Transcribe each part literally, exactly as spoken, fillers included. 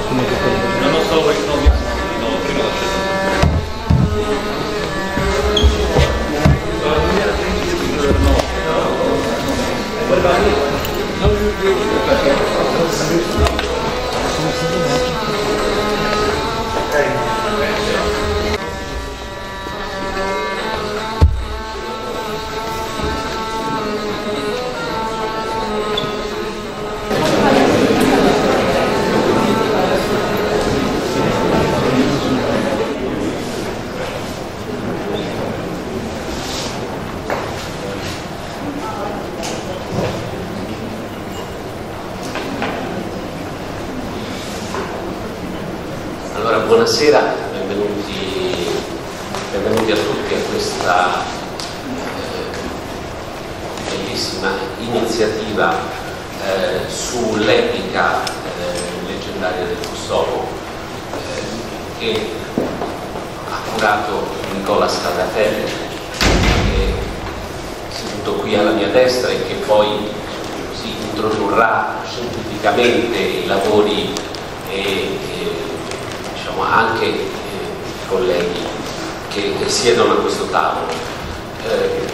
Non lo so perché non vi no, prima la scelta. Allora, buonasera, benvenuti, benvenuti a tutti a questa eh, bellissima iniziativa eh, sull'epica eh, leggendaria del Kosovo eh, che ha curato Nicola Scarlatelli, che è seduto qui alla mia destra e che poi si introdurrà scientificamente i lavori e, e anche eh, i colleghi che, che siedono a questo tavolo. Eh,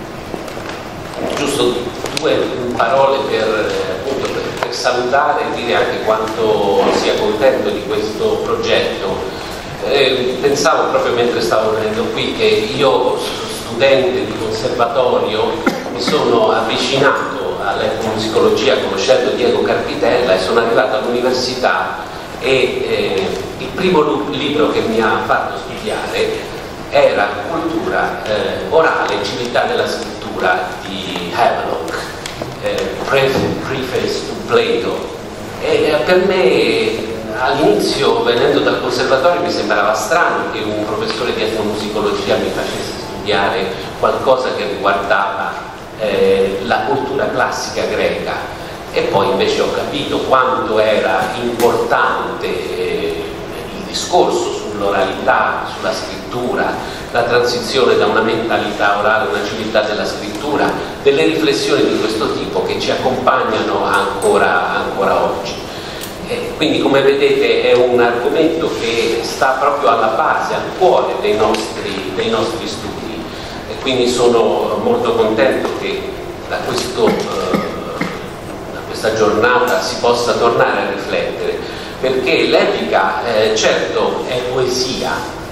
giusto due parole per, appunto, per, per salutare e dire anche quanto sia contento di questo progetto. Eh, pensavo proprio mentre stavo venendo qui che io, studente di conservatorio, mi sono avvicinato all'etnomusicologia conoscendo Diego Carpitella e sono arrivato all'università e eh, il primo libro che mi ha fatto studiare era Cultura eh, orale e civiltà della scrittura di Havelock, eh, Preface to Plato, e eh, per me all'inizio, venendo dal conservatorio, mi sembrava strano che un professore di etnomusicologia mi facesse studiare qualcosa che riguardava eh, la cultura classica greca. E poi invece ho capito quanto era importante eh, il discorso sull'oralità, sulla scrittura, la transizione da una mentalità orale a una civiltà della scrittura, delle riflessioni di questo tipo che ci accompagnano ancora, ancora oggi. E quindi, come vedete, è un argomento che sta proprio alla base, al cuore dei nostri, dei nostri studi, e quindi sono molto contento che da questo eh, questa giornata si possa tornare a riflettere, perché l'epica eh, certo è poesia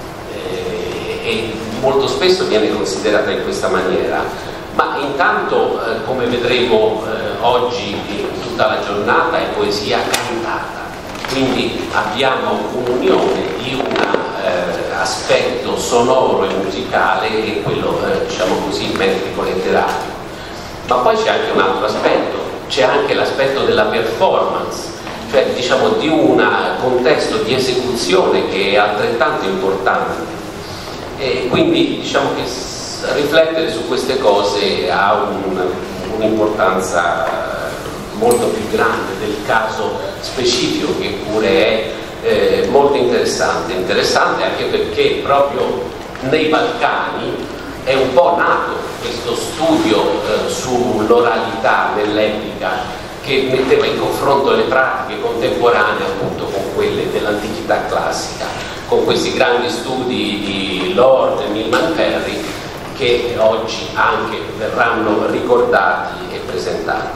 eh, e molto spesso viene considerata in questa maniera, ma intanto eh, come vedremo eh, oggi in tutta la giornata è poesia cantata, quindi abbiamo un'unione di un eh, aspetto sonoro e musicale e quello eh, diciamo così metrico letterario, ma poi c'è anche un altro aspetto. C'è anche l'aspetto della performance, cioè diciamo di un contesto di esecuzione che è altrettanto importante, e quindi diciamo che riflettere su queste cose ha un'importanza molto più grande del caso specifico, che pure è eh, molto interessante, interessante anche perché proprio nei Balcani è un po' nato questo studio eh, sull'oralità nell'epica, che metteva in confronto le pratiche contemporanee appunto con quelle dell'antichità classica, con questi grandi studi di Lord e Milman Ferry che oggi anche verranno ricordati e presentati.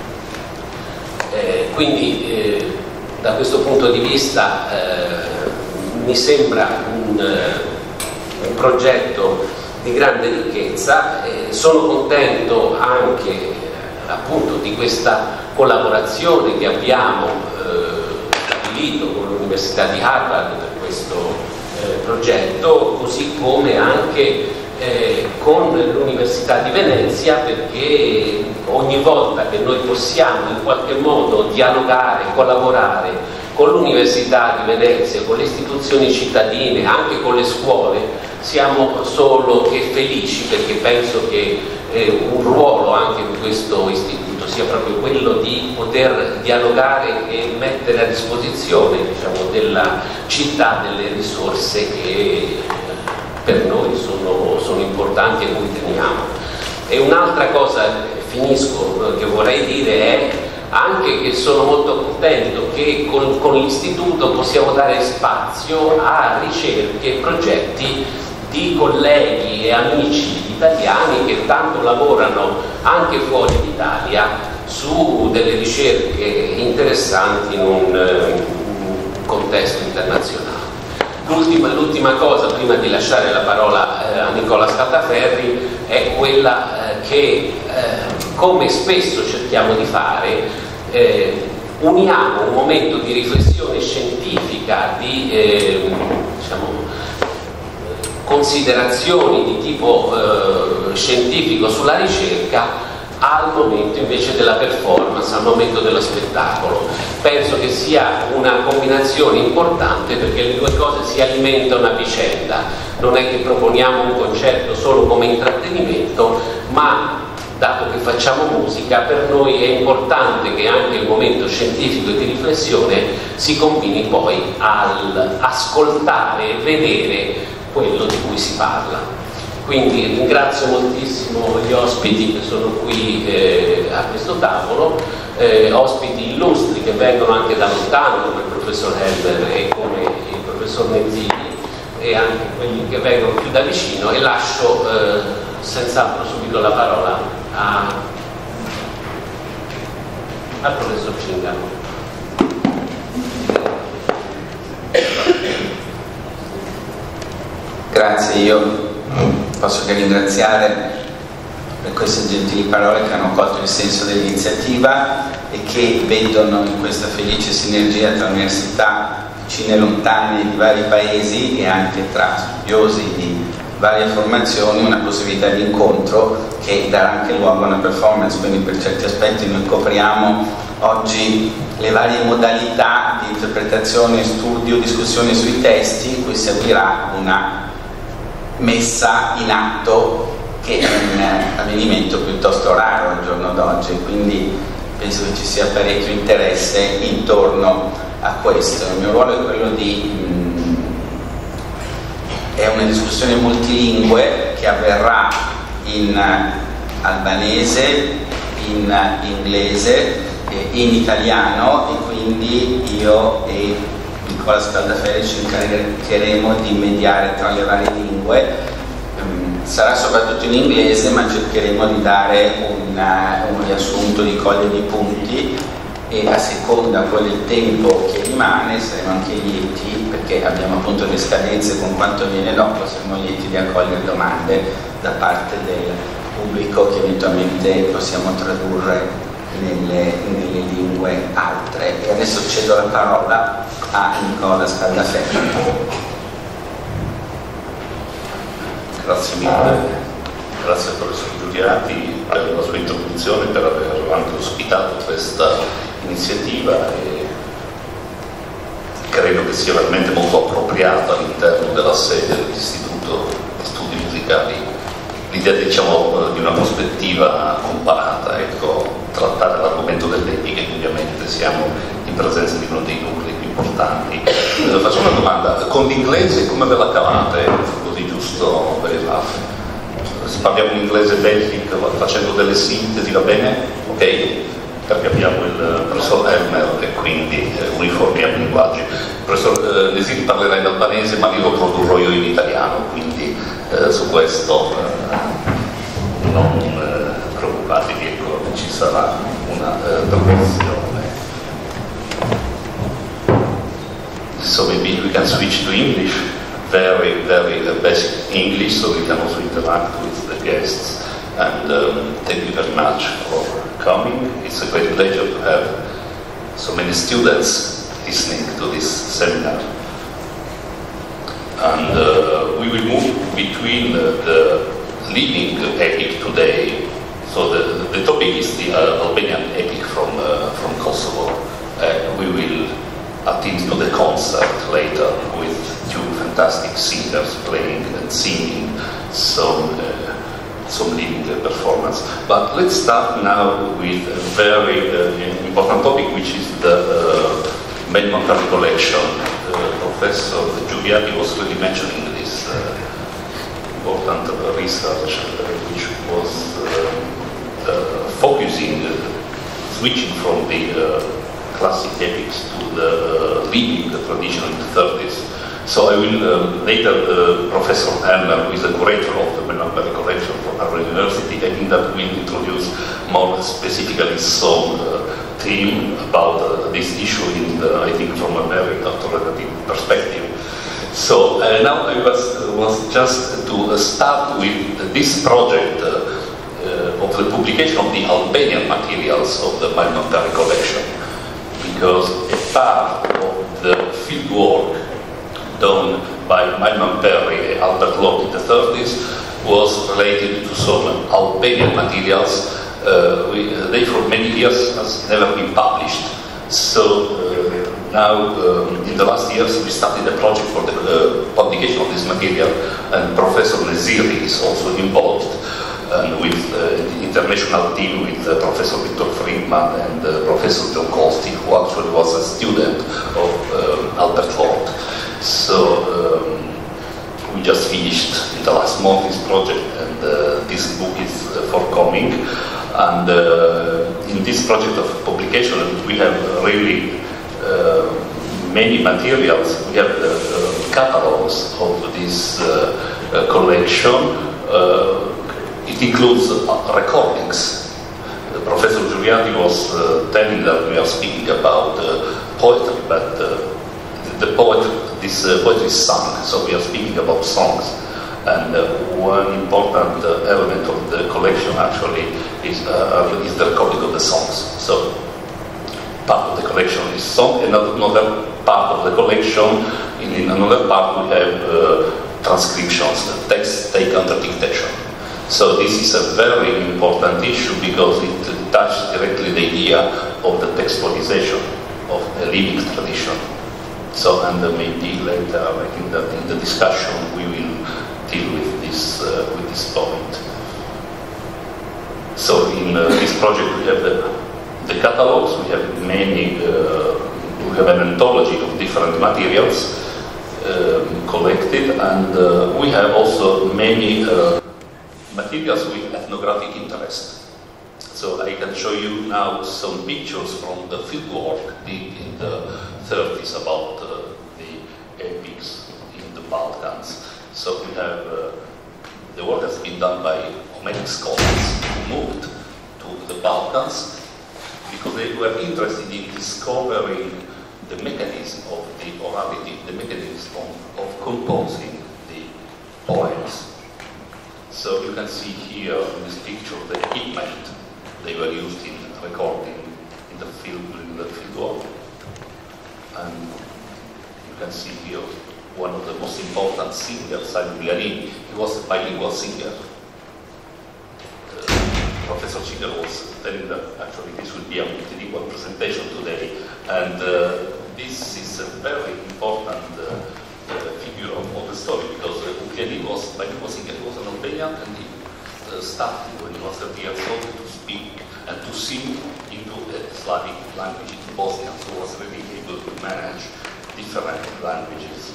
Eh, quindi eh, da questo punto di vista eh, mi sembra un, eh, un progetto di grande ricchezza. Eh, sono contento anche eh, appunto di questa collaborazione che abbiamo eh, stabilito con l'Università di Harvard per questo eh, progetto, così come anche eh, con l'Università di Venezia, perché ogni volta che noi possiamo in qualche modo dialogare, collaborare con l'Università di Venezia, con le istituzioni cittadine, anche con le scuole, siamo solo che felici, perché penso che eh, un ruolo anche di questo istituto sia proprio quello di poter dialogare e mettere a disposizione, diciamo, della città delle risorse che per noi sono, sono importanti e cui teniamo. E un'altra cosa, finisco, che vorrei dire è anche che sono molto contento che con, con l'istituto possiamo dare spazio a ricerche e progetti di colleghi e amici italiani che tanto lavorano anche fuori d'Italia su delle ricerche interessanti in un, un contesto internazionale. L'ultima, l'ultima cosa, prima di lasciare la parola eh, a Nicola Scaldaferri, è quella eh, che, eh, come spesso cerchiamo di fare, eh, uniamo un momento di riflessione scientifica, di eh, diciamo, considerazioni di tipo eh, scientifico sulla ricerca al momento invece della performance, al momento dello spettacolo. Penso che sia una combinazione importante perché le due cose si alimentano a vicenda. Non è che proponiamo un concerto solo come intrattenimento, ma dato che facciamo musica, per noi è importante che anche il momento scientifico e di riflessione si combini poi al ascoltare e vedere quello di cui si parla. Quindi ringrazio moltissimo gli ospiti che sono qui eh, a questo tavolo, eh, ospiti illustri che vengono anche da lontano come il professor Helber e come il professor Nezzini, e anche quelli che vengono più da vicino, e lascio eh, senz'altro subito la parola a, al professor Cingano. Grazie, io posso che ringraziare per queste gentili parole che hanno colto il senso dell'iniziativa e che vedono in questa felice sinergia tra università vicine e lontane di vari paesi e anche tra studiosi di varie formazioni una possibilità di incontro che darà anche luogo a una performance. Quindi per certi aspetti noi copriamo oggi le varie modalità di interpretazione, studio, discussione sui testi, in cui seguirà una messa in atto che è un avvenimento piuttosto raro al giorno d'oggi, quindi penso che ci sia parecchio interesse intorno a questo. Il mio ruolo è quello di mh, è una discussione multilingue che avverrà in albanese, in inglese, in italiano, e quindi io e Nicola Scaldaferri ci incaricheremo di mediare tra le varie lingue. Sarà soprattutto in inglese, ma cercheremo di dare una, un riassunto di coglie di punti, e a seconda poi del tempo che rimane saremo anche lieti, perché abbiamo appunto le scadenze con quanto viene dopo, saremo lieti di accogliere domande da parte del pubblico che eventualmente possiamo tradurre nelle, nelle lingue altre. E adesso cedo la parola a Nicola Scaldaferri. Grazie mille, grazie al professor Giuliati per la sua introduzione, per aver anche ospitato questa iniziativa, e credo che sia veramente molto appropriata all'interno della sede dell'Istituto di Studi Musicali l'idea, diciamo, di una prospettiva comparata, ecco, trattare l'argomento dell'epica, e ovviamente siamo in presenza di uno dei nuclei più importanti. Eh, faccio una domanda: con l'inglese come ve la cavate? Così giusto per il laugh. Se parliamo in inglese basic, facendo delle sintesi, va bene? Ok? Perché abbiamo il professor Helmer e quindi eh, uniformiamo i linguaggi. Il professor eh, Nezzini parlerà in albanese, ma io lo produrrò io in italiano, quindi eh, su questo eh, non eh, preoccupatevi, ecco, ci sarà una eh, traduzione. So maybe we can switch to English, very, very uh, basic English, so we can also interact with the guests. And um, thank you very much for coming. It's a great pleasure to have so many students listening to this seminar. And uh, we will move between uh, the leading epic today. So the, the topic is the uh, Albanian epic from, uh, from Kosovo. And we will attend to the concert later with two fantastic singers playing and singing some uh, some leading uh, performance. But let's start now with a very uh, important topic, which is the uh, Medmonton collection. Uh, Professor Giuliati was really mentioning this uh, important uh, research uh, which was uh, uh, focusing uh, switching from the uh, classic epics to the uh, living tradition in the thirties. So I will uh, later, uh, Professor Helmer, who is the curator of the Melbourne collection from Harvard University, I think that will introduce more specifically some uh, theme about uh, this issue in the, I think from a very authoritative perspective. So uh, now I was, uh, was just to uh, start with this project uh, uh, of the publication of the Albanian materials of the Magnum Perry collection, because a part of the field work done by Magnum Perry and Albert Lord in the thirties was related to some Albanian materials. Uh, we, uh, they for many years has never been published. So uh, now um, in the last years we started a project for the uh, publication of this material, and Professor Neziri is also involved, and with uh, the international team with uh, Professor Victor Friedman and uh, Professor John Colsty, who actually was a student of um, Albert Lord. So um, we just finished in the last month this project, and uh, this book is uh, forthcoming. And uh, in this project of publication, we have really uh, many materials. We have the uh, catalogs of this uh, uh, collection. Uh, it includes uh, recordings. Uh, Professor Giuliani was uh, telling that we are speaking about uh, poetry, but uh, the poet, this uh, poetry is sung, so we are speaking about songs. And uh, one important uh, element of the collection actually is, uh, is the recording of the songs. So part of the collection is song, and another part of the collection, in, in another part we have uh, transcriptions, the text taken under dictation. So this is a very important issue because it touches directly the idea of the textualization of a living tradition. So, and uh, maybe later, I think that in the discussion we will deal with this uh, with this point. So, in uh, this project, we have the, the catalogs. We have many. Uh, we have an anthology of different materials um, collected, and uh, we have also many uh, materials with ethnographic interest. So I can show you now some pictures from the field work did in the thirties about uh, the epics in the Balkans. So we have, uh, the work has been done by Homeric scholars who moved to the Balkans because they were interested in discovering the mechanism of the orality, the mechanism of, of composing the poems. So you can see here in this picture the equipment they were used in recording in the field, in the field work. And you can see here one of the most important singers, Simon Villarini. He was a bilingual singer. Uh, Professor Cigar was telling that actually this will be a multilingual presentation today. And uh, this is a very important uh, uh, figure of, of the story because uh, Villarini was a bilingual singer. He was an Albanian, and he uh, started when he was thirty years old to speak and to sing into a Slavic language in Bosnia, so he was really able to manage different languages.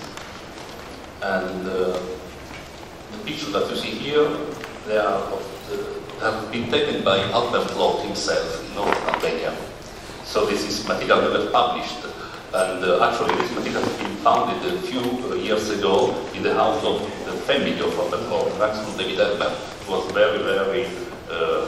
And uh, the pictures that you see here, they are of the, have been taken by Albert Lord himself in North Albania. So this is material never published, and uh, actually this material has been founded a few uh, years ago in the house of the family of Albert Lord, thanks to David Elmer, who was very, very uh,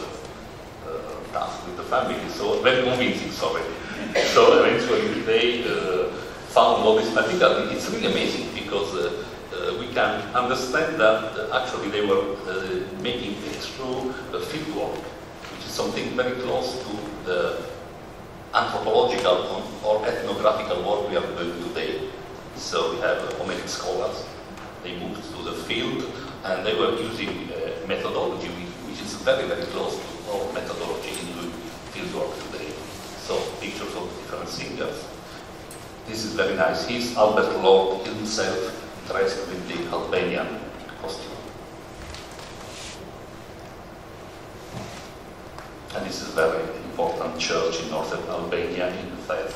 uh, with the family, so very convincing, sorry. So eventually they uh, found all this material. It's really amazing because uh, uh, we can understand that uh, actually they were uh, making a true uh, field work, which is something very close to the anthropological or ethnographical work we are doing today. So we have uh, Homeric scholars. They moved to the field and they were using uh, methodology which is very, very close to our methodology in doing field work today. So pictures of different singers. This is very nice. He's Albert Lord himself dressed with the Albanian costume. And this is a very important church in northern Albania in Fez.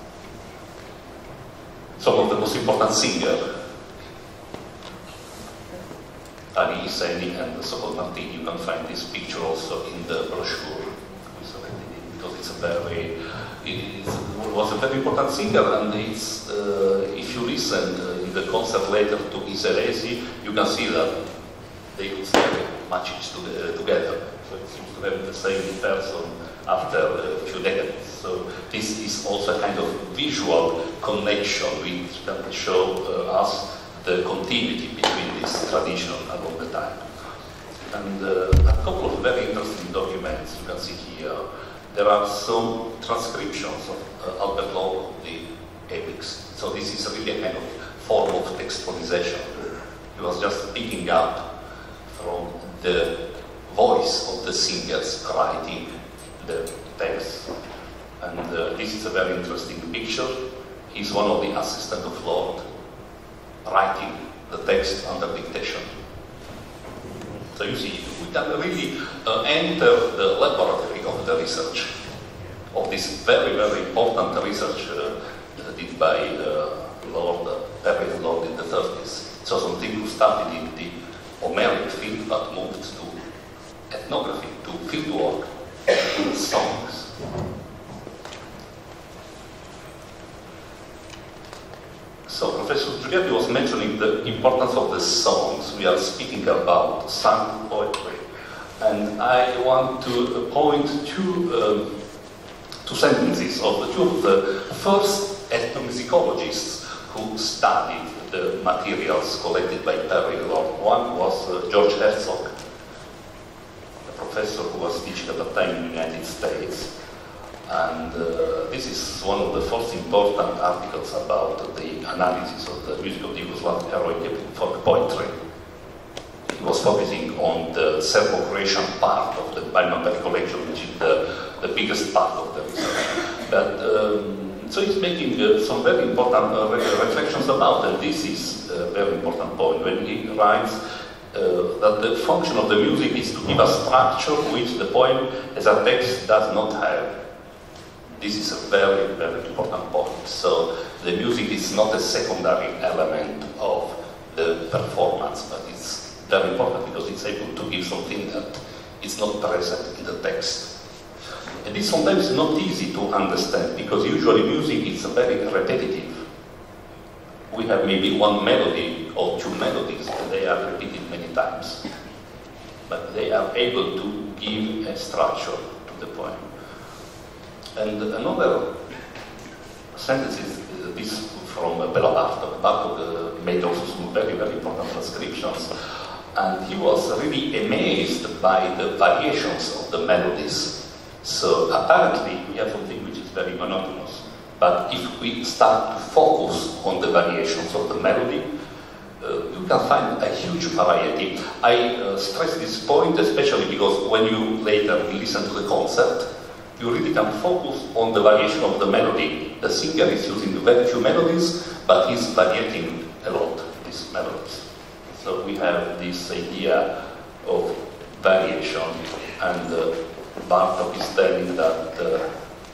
Some of the most important singers, Ali Iseni and Sokol Martin. You can find this picture also in the brochure we selected it because it's a very, it was a very important singer, and it's, uh, if you listen uh, in the concert later to Iselesi, you can see that they could very much to the, uh, together. So it seems to have the same person after a few decades. So this is also a kind of visual connection which can show uh, us the continuity between this tradition along the time. And uh, a couple of very interesting documents you can see here. There are some transcriptions of uh, Albert Locke of the epics. So this is really a kind of form of textualization. He was just picking up from the voice of the singers writing the text. And uh, this is a very interesting picture. He's one of the assistants of Lord writing the text under dictation. So you see, we can really uh, enter the laboratory of the research, of this very, very important research uh, did by uh, Lord Perry and Lord in the thirties. So something who started in the Homeric field but moved to ethnography, to fieldwork, to songs. So Professor Giuliani was mentioning the importance of the songs. We are speaking about sung poetry. And I want to point to um, two sentences of the two of the first ethnomusicologists who studied the materials collected by Perry and Lord. One was uh, George Herzog, a professor who was teaching at the time in the United States. And uh, this is one of the first important articles about the analysis of the music of the Yugoslav heroic folk poetry. He was focusing on the Serbo-Croatian part of the Bajman Perry collection, which is the, the biggest part of the research. But, um, so he's making uh, some very important uh, reflections about it. This is a very important point when he writes uh, that the function of the music is to give a structure which the poem as a text does not have. This is a very, very important point. So the music is not a secondary element of the performance, but it's very important because it's able to give something that is not present in the text. And this sometimes is not easy to understand because usually music is very repetitive. We have maybe one melody or two melodies and they are repeated many times. But they are able to give a structure to the poem. And another sentence is uh, this from uh, Bela Bartok. Bartok uh, made also some very, very important transcriptions. And he was really amazed by the variations of the melodies. So apparently we have something which is very monotonous. But if we start to focus on the variations of the melody, uh, you can find a huge variety. I uh, stress this point especially because when you later listen to the concert, you really can focus on the variation of the melody. The singer is using very few melodies, but he's variating a lot these melodies. So we have this idea of variation, and uh, Bartok is telling that uh,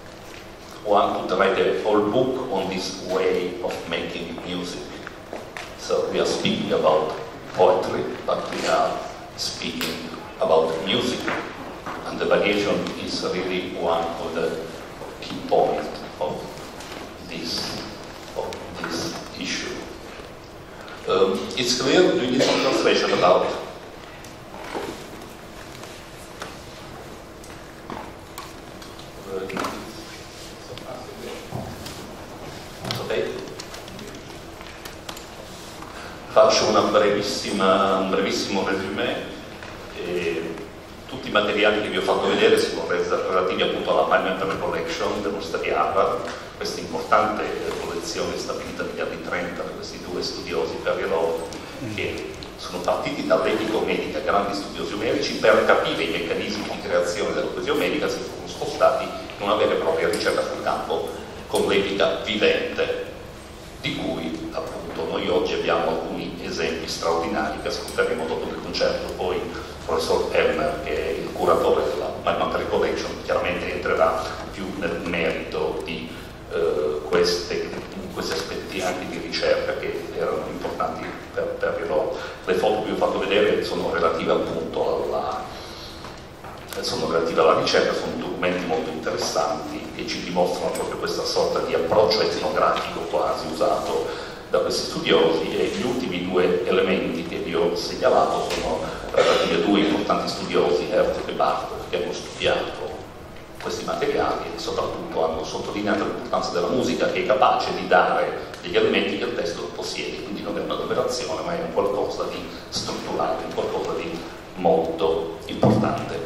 one could write a whole book on this way of making music. So we are speaking about poetry, but we are speaking about music. And the variation is really one of the key points of this, of this issue. Um, it's clear, do you need some translation about? Okay? Faccio una brevissima, un brevissimo resume. E tutti i materiali che vi ho fatto vedere sono relativi appunto alla Bajman Perry Collection dell'Università di Harvard, questa importante collezione stabilita negli anni trenta da questi due studiosi, Perry e Lord, che sono partiti dall'etica omerica, grandi studiosi omerici, per capire i meccanismi di creazione della poesia omerica si sono spostati in una vera e propria ricerca sul campo con l'etica vivente, di cui appunto noi oggi abbiamo alcuni esempi straordinari che ascolteremo dopo il concerto. Poi il professor Elmer, che è il curatore della Bajman Perry Collection, chiaramente entrerà più nel merito di eh, queste, questi aspetti anche di ricerca che erano importanti per, per il loro. Le foto che vi ho fatto vedere sono relative appunto alla, sono relative alla ricerca, sono documenti molto interessanti che ci dimostrano proprio questa sorta di approccio etnografico quasi usato da questi studiosi, e gli ultimi due elementi che vi ho segnalato sono relativi a due importanti studiosi, Herzog e Bartók, che hanno studiato questi materiali e soprattutto hanno sottolineato l'importanza della musica, che è capace di dare degli elementi che il testo possiede, quindi non è una operazione ma è un qualcosa di strutturale, un qualcosa di molto importante.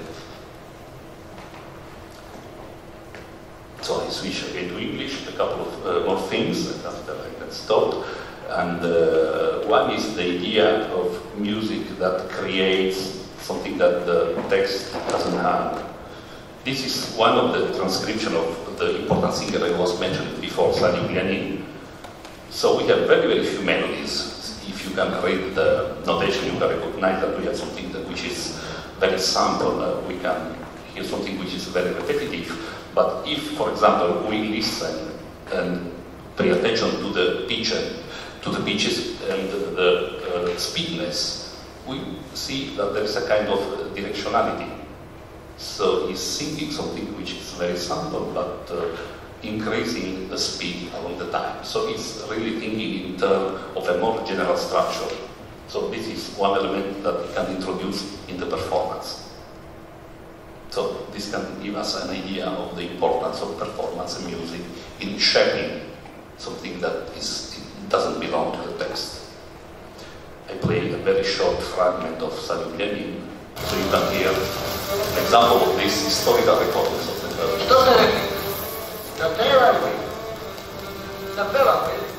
So I switch again to English, a couple of uh, more things after I get stopped. And uh, one is the idea of music that creates something that the text doesn't have. This is one of the transcription of the important singer I was mentioning before, Sani Ulianin. So we have very, very few melodies. If you can read the notation, you can recognize that we have something that which is very sample. Uh, we can hear something which is very repetitive. But if, for example, we listen and pay attention to the pitch, to the pitches and the, the uh, speedness, we see that there is a kind of directionality. So he's singing something which is very simple, but uh, increasing the speed along the time. So he's really thinking in terms of a more general structure. So this is one element that we can introduce in the performance. So this can give us an idea of the importance of performance and music in shaping something that is, it doesn't belong to the text. I play a very short fragment of Sani Ulianin, so you can hear an example of this historical recordings of the melody. Entonces, la prueba, güey. La prueba, güey.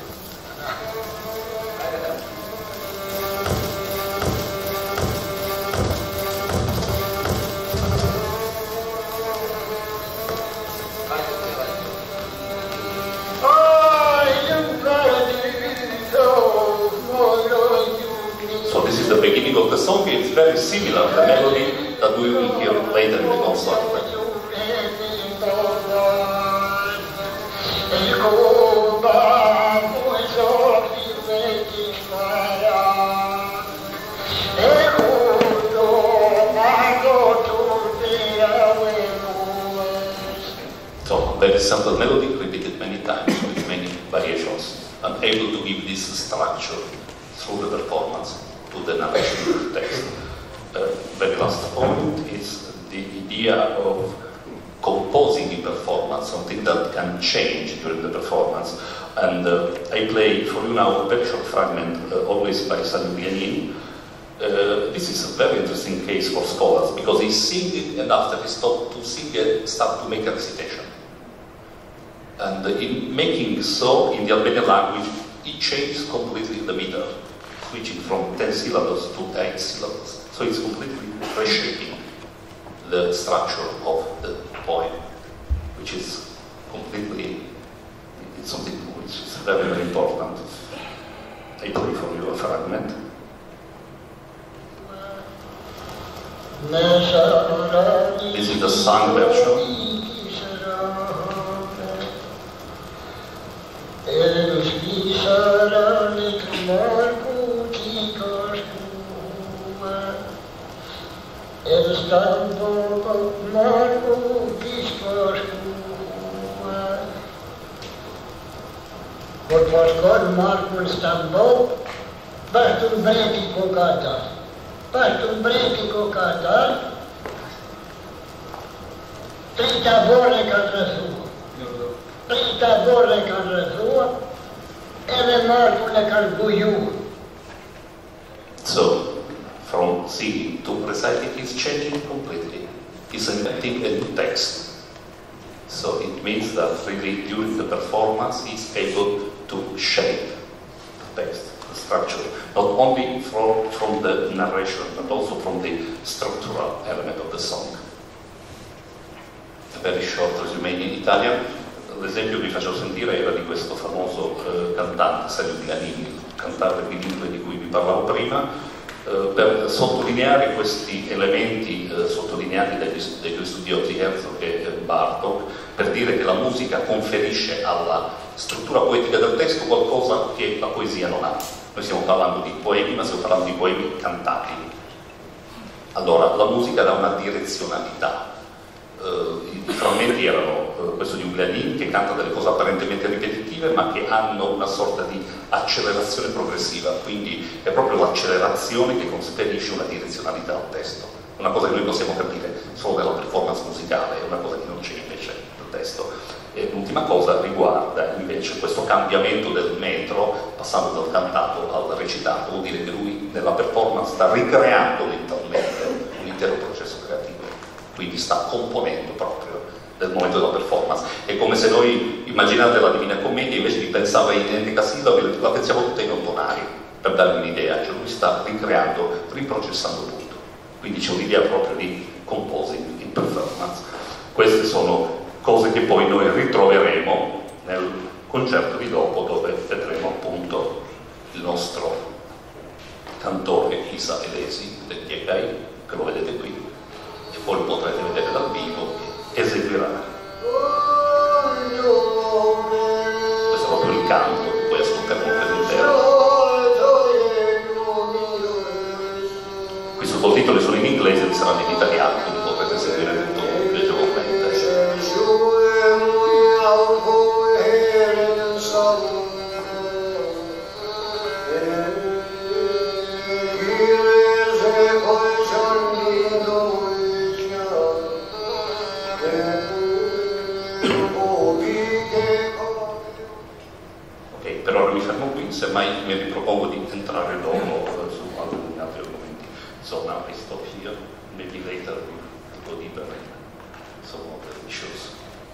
So this is the beginning of the song. It's very similar to the melody that we will hear later in the concert. So very simple melody, repeated many times with many variations, and able to give this structure through the performance to the narration of the text. Uh, very last point is the idea of composing in performance, something that can change during the performance. And uh, I play for you now a very short fragment, uh, always by Sani Ulianin. Uh, this is a very interesting case for scholars, because he's singing and after he stopped to sing, he started to make a recitation. And uh, in making so, in the Albanian language, he changed completely the meter, switching from ten syllables to eight syllables. So it's completely reshaping the structure of the poem, which is completely, it's something which is very, very important. I play for you a fragment. This is the sung version. Kur po shkon Marku në Stamboll, bashkë të mbreti ku ka dalë. Bashkë të mbreti ku ka dalë, tri tabore kanë rrethua. Tri tabore kanë rrethua, edhe Marku në kanë bujuar. So, from singing to reciting is changing completely. He's inventing a new text. So it means that really during the performance he's able to shape the text, the structure, not only from, from the narration but also from the structural element of the song. A very short resume in Italian. L'esempio che vi faccio sentire era di questo famoso eh, cantante Sani Ulianin, il cantante bilingue di cui vi parlavo prima. Uh, per sottolineare questi elementi uh, sottolineati dagli, dai due studiosi Herzog e Bartók, per dire che la musica conferisce alla struttura poetica del testo qualcosa che la poesia non ha. Noi stiamo parlando di poemi, ma stiamo parlando di poemi cantati. Allora, la musica dà una direzionalità, eh, i, i frammenti erano eh, questo di Uglianin che canta delle cose apparentemente ripetitive ma che hanno una sorta di accelerazione progressiva, quindi è proprio l'accelerazione che conferisce una direzionalità al testo, una cosa che noi possiamo capire solo nella performance musicale, è una cosa che non c'è invece nel testo. E l'ultima cosa riguarda invece questo cambiamento del metro, passando dal cantato al recitato, vuol dire che lui nella performance sta ricreando mentalmente un intero processo creativo, quindi sta componendo proprio nel momento della performance. È come se noi, immaginate la Divina Commedia, invece di pensare in endecasillabi, la pensiamo tutta in ottonari, per darvi un'idea, cioè lui sta ricreando, riprocessando tutto, quindi c'è un'idea proprio di composing in performance. Queste sono cose che poi noi ritroveremo nel concerto di dopo, dove vedremo appunto il nostro cantore Isa Elesi del Diekai, che lo vedete qui, e poi lo potrete vedere dal vivo, che eseguirà. Questo è proprio il canto, che poi ascolteremo per intero. Qui i sottotitoli sono in inglese, vi saranno in italiano, quindi potrete seguire tutto piacevolmente. Ok, per ora mi fermo qui, semmai mi ripropongo di entrare dopo eh, su alcuni altri argomenti. So now I stop here, maybe later we'll go deeper in some of the issues.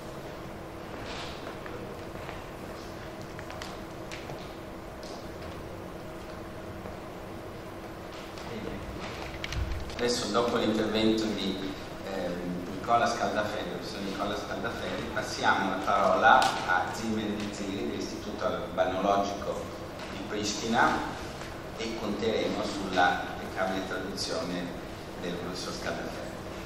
Adesso, dopo l'intervento di eh, Nicola Scaldaferri, il professor Nicola Scaldaferri, passiamo la parola a Zimen Ziri dell'Istituto Albanologico di Pristina e conteremo sulla impeccabile traduzione del professor Scaldaferri.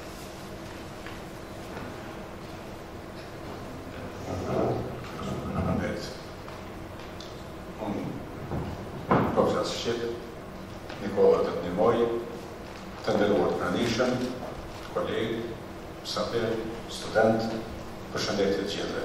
Un professorship, Nicola Nemoj, Tënderuar pranishëm, kolegë, saper, student, përshëndetje të gjithëve.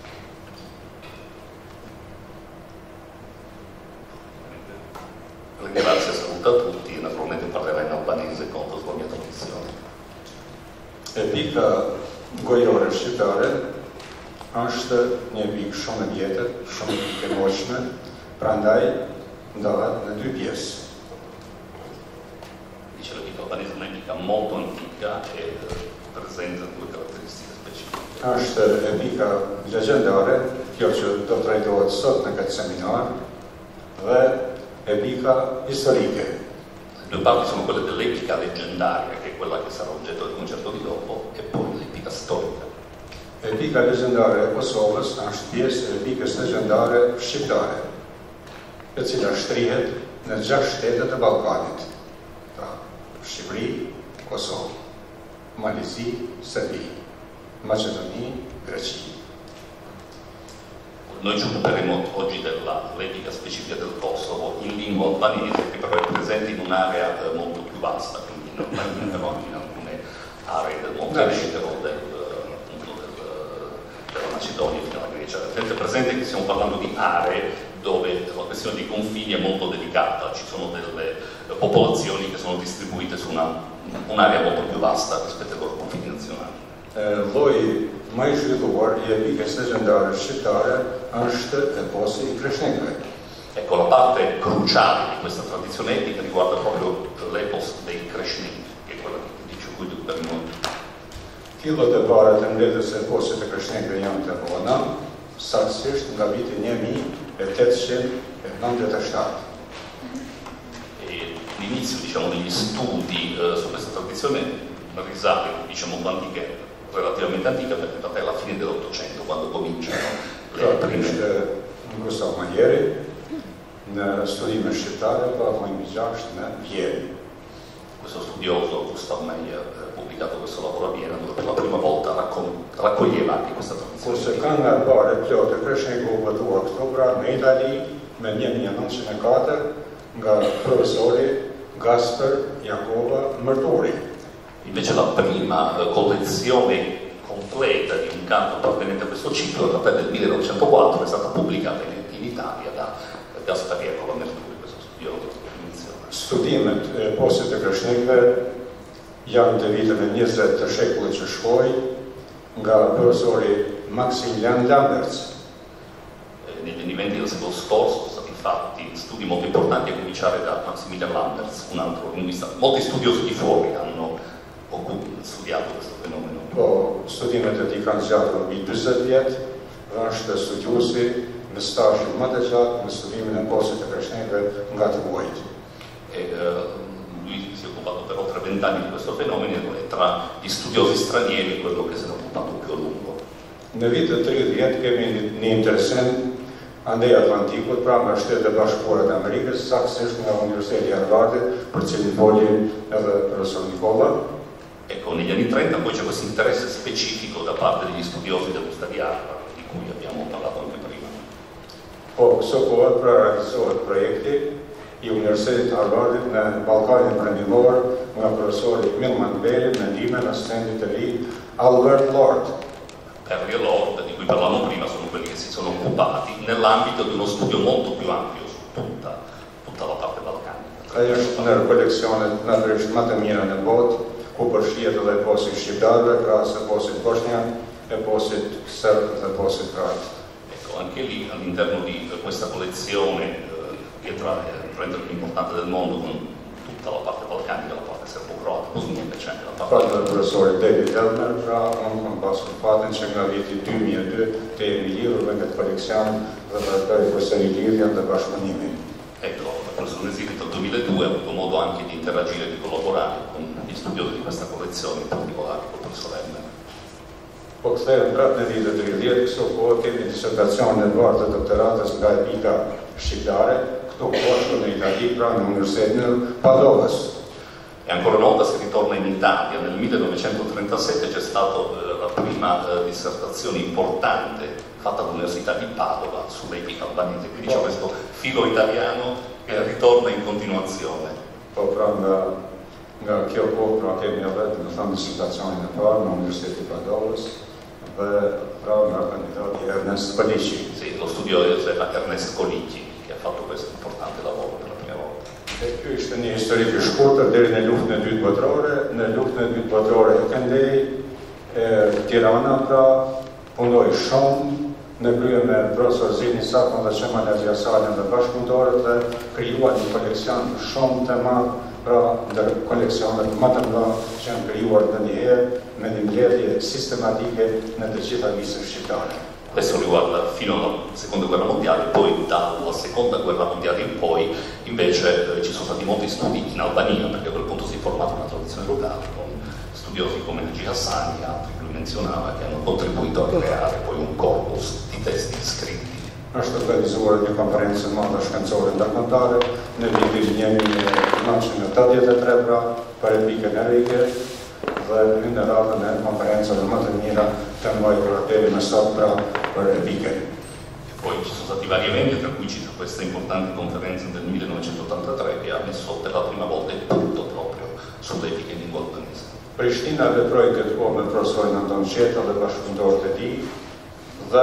Grazie, saluto a tutti, naturalmente parlerò in albanese contro la mia traduzione. E pika gojore shqiptare është një pikë shumë e vjetër, shumë e pikë e moqme, prandaj ndahet në dy pjesë. Dice la piccola albanese è una mica molto antica e presenta due caratteristiche specifiche. Është e pika legjendare, kjo që do të trajtohet sot në këtë seminar, dhe e pika historike. Le due parti sono quelle dell'epica leggendaria, che è quella che sarà oggetto del concerto di dopo, e poi l'epica storica. Epika legjendare e Kosovës është pjesë e epikës legjendare shqiptare, e cila shtrihet në gjashtë shtetet e Ballkanit. Shqipëri, Kosovë, Malizi, Serbi, Macedoni, Grecia. Noi ci occuperemo oggi dell'epica specifica del Kosovo in lingua albanese, che però è presente in un'area eh, molto più vasta, quindi non però in alcune aree del Montenegro, del, appunto del, della Macedonia fino alla Grecia. Tenete presente che stiamo parlando di aree dove la questione dei confini è molto delicata, ci sono delle popolazioni che sono distribuite su un'area molto più vasta rispetto ai loro confini nazionali. Lloji më i zhvilluar i epikës legjendare shqiptare është eposi i Kreshnikëve. Ecco, la parte cruciale di questa tradizione epica riguarda proprio l'epos dei Kreshnik, che è quella di cui dobbiamo. Fillot e para të mbledhjes së eposit të Kreshnikëve janë të vona, saktësisht nga viti një mijë e ottocento novanta e sette. L'inizio, diciamo, degli studi eh, su questa tradizione risale, diciamo, antica, relativamente antica, perché in realtà è alla fine dell'Ottocento, quando cominciano le prime. Gustav Majeri, në studime shqiptare, pa më gjashtë në Vjenë. Questo studioso, Gustav Meyer, ha pubblicato questo lavoro a Vienna, dove per la prima volta raccom- raccoglieva anche questa tradizione. Kurse kanë nga pare plotë e Kreshniku u votuar këtu pra në Itali me një mijë e nëntëqind e katër nga profesori Gasper Jakova Mërtori. Invece la prima eh, collezione obsoleta di un canto appartenente a questo ciclo data del millenovecentoquattro, è stata pubblicata in, in Italia da Gaspariello Lamerturi, questo studio di inizione. Studimet poslije Krasnikve janë të viteve njëzet të shekullit që shkoi nga profesori Maximilian Lamberts. Negli anni venti del secolo scorso sono stati fatti studi molto importanti, a cominciare da Maximilian Lamberts, un altro linguista. Molti studiosi di fuori hanno studiato questo fenomeno. Po, studimet e tij kanë zgjatur mbi dyzet vjet, dhe është studiosi me stazhin më të gjatë në studimin e poslit të Krasnikve nga të vuajt. E, uh, lui si è occupato per oltre vent'anni di questo fenomeno e tra gli studiosi stranieri quello che se ne è occupato più a lungo. Në vitet tridhjetë kemi një interesim andej Atlantikut, pra nga Shtetet e Bashkuara të Amerikës, saktësisht nga Universiteti i Harvardit, për cilin foli edhe profesor Nikola. Ecco, negli anni trenta poi c'è questo interesse specifico da parte degli studiosi dell'Università di Harvard, di cui abbiamo parlato anche prima. Po, këso kohët pra realizohet projekti i Universitetit Harvardit në Ballkanin Perëndimor nga profesori Milman Beli me ndihmën e asistentit të ri Albert Lord. Perry e Lord, di cui parlavamo prima, sono quelli che si sono occupati nell'ambito di uno studio molto più ampio su tutta, tutta la parte balcanica. Ai është ndër koleksionet natyrisht më të mira në botë, ku përfshihet edhe eposi shqiptarëve, krahas eposit bosnian, eposit serb dhe eposit kroat. Ecco, anche lì all'interno di questa collezione eh, che tra è la più importante del mondo, con tutta la parte balcanica, la parte serbo-croata, bosniaca, c'è anche la parte. Fatë dhe profesori David Elmer, pra unë kam pasur fatin që nga viti dy mijë e dy të jemi lidhur me këtë koleksion dhe të bëj përsëri lidhjen dhe bashkëpunimin. Ecco, la professor Nesiri dal duemiladue ha avuto modo anche di interagire e di collaborare con gli studiosi di questa collezione, in particolare con il professor Elmer. Po kthehen prapë në vitet tridhjetë, këso kohë kemi disertacionin e parë të doktoratës nga epika shqiptare, këto poshtu në Itali, pra në Universitetin e Padovës. E ancora una volta si ritorna in Italia. Nel millenovecentotrentasette c'è stata eh, la prima eh, dissertazione importante fatta all'Università di Padova sull'epica albanese, quindi c'è questo filo italiano che ritorna in continuazione. Po pra nga, nga kjo kohë pra kemi edhe në thënë disertacionin e parë në Universitetin e Padovës dhe pra nga kandidati Ernest Kolicki. Sì, lo studio era Ernest Kolicki che ha fatto questo importante lavoro per la prima volta. E ky ishte një histori i shkurtër deri në luftën e dytë botërore. Në luftën e dytë botërore e Këndej, Tirana pra punoi shumë në krye me profesor Zini Sakon dhe Qemal Aziasalin dhe bashkëpunëtorët dhe krijuan një koleksion shumë të madh, pra ndër koleksionet më të mëdha që janë krijuar ndonjëherë me një mbledhje sistematike në të gjitha listët shqiptare. Questo riguarda fino alla seconda guerra mondiale, poi dalla seconda guerra mondiale in poi invece eh, ci sono stati molti studi in Albania, perché a quel punto si è formata una tradizione locale con studiosi come Nagi Hassani e altri che lui menzionava, che hanno contribuito a creare poi un corpus di testi scritti. Është organizuar një konferencë e madhe shkencore ndërkombëtare në vitin një mijë e nëntëqind e tetëdhjetë e tre pra për epikën e Rike dhe në radhën e konferencave më të mira të mbajtura deri më sot pra per epikën. E poi ci sono stati vari eventi, tra cui ci fu questa importante conferenza del millenovecentottantatré che ha messo per la prima volta il punto proprio sull'epica in lingua albanese. Prishtina veproi këtë kohë me profesorin Anton Qeta dhe bashkëpunëtorët e tij dhe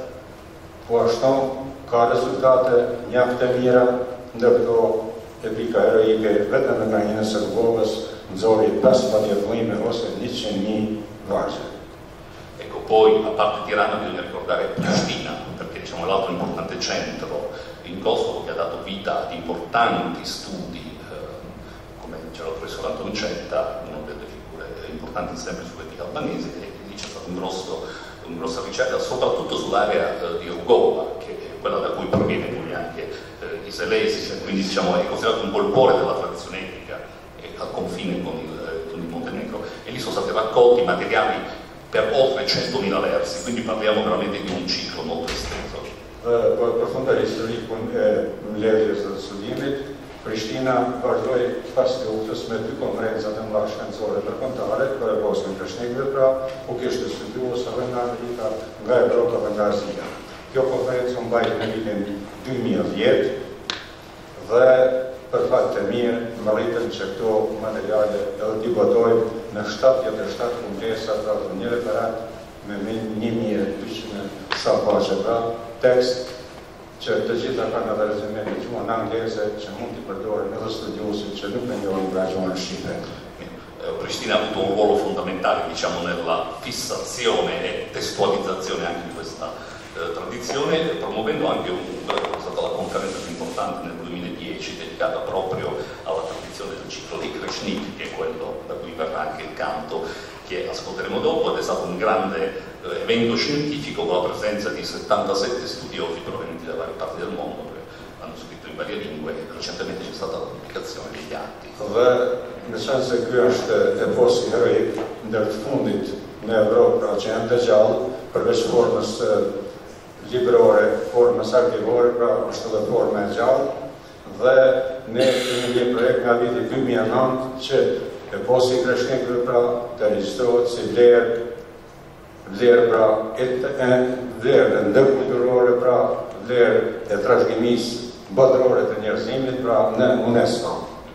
po ashtu ka rezultate mjaft të mira, ndërko epika heroike vetëm nga një Serbovës nxori pesëmbëdhjetë vëllime ose njëqind mijë vargje. Ecco, poi a parte Tirana bisogna ricordare Pristina, perché diciamo, è l'altro importante centro in Kosovo che ha dato vita ad importanti studi, eh, come diceva il professor Anton Cetta, una delle figure importanti sempre sull'etica albanese, e lì c'è stata un grosso, una grossa ricerca, soprattutto sull'area eh, di Rugova, che è quella da cui proviene poi anche eh, i Selesi, cioè, quindi diciamo, è considerato un polpore della tradizione etnica, e al confine con il, con il Montenegro, e lì sono stati raccolti materiali per oltre centomila versi, quindi parliamo veramente di un ciclo molto esteso. Dhe po përfundoj historikun e mbledhjes së studimit, Prishtina vazhdoi pas luftës me dy konferencat e mëdha shkencore ndërkombëtare për epokën e Krasnikëve, pra u kishte studiues edhe nga Amerika, nga Evropa dhe nga Azia. Kjo konferencë u mbajt në vitin dy mijë e dhjetë dhe për fat të mirë më rritën që këto materiale edhe debatojnë në shtatëdhjetë e shtatë kongresa, pra dhe një referat me një mijë e dyqind sa paqe, pra tekst që të gjitha kanë edhe rezume në gjuhën angleze që mund t'i përdoren edhe studiosi që nuk e njohin pra gjuhën shqipe. Pristina ha avuto un ruolo fondamentale, diciamo, nella fissazione e testualizzazione anche di questa eh, tradizione, promuovendo anche un, è stata la conferenza più importante nel duemiladieci dedicata proprio alla tradizione del ciclo di Krishnik, che è quello da cui verrà anche il canto che ascolteremo dopo, ed è stato un grande eh, evento scientifico con la presenza di settantasette studiosi provenienti da varie parti del mondo, che hanno scritto in varie lingue, e recentemente c'è stata la pubblicazione degli atti. Dhe në qenë se ky është eposi heroik ndër të fundit në Evropë, pra që janë të gjallë, përveç formës librore, formës arkivore, pra është edhe forma e gjallë, dhe ne kemi një projekt nga viti dy mijë e nëntë që eposi i Krishnikut pra të regjistrohet si vlerë, vlerë pra e vlerë ndërkulturore, pra vlerë e trashëgimisë botërore të njerëzimit, pra në UNESCO.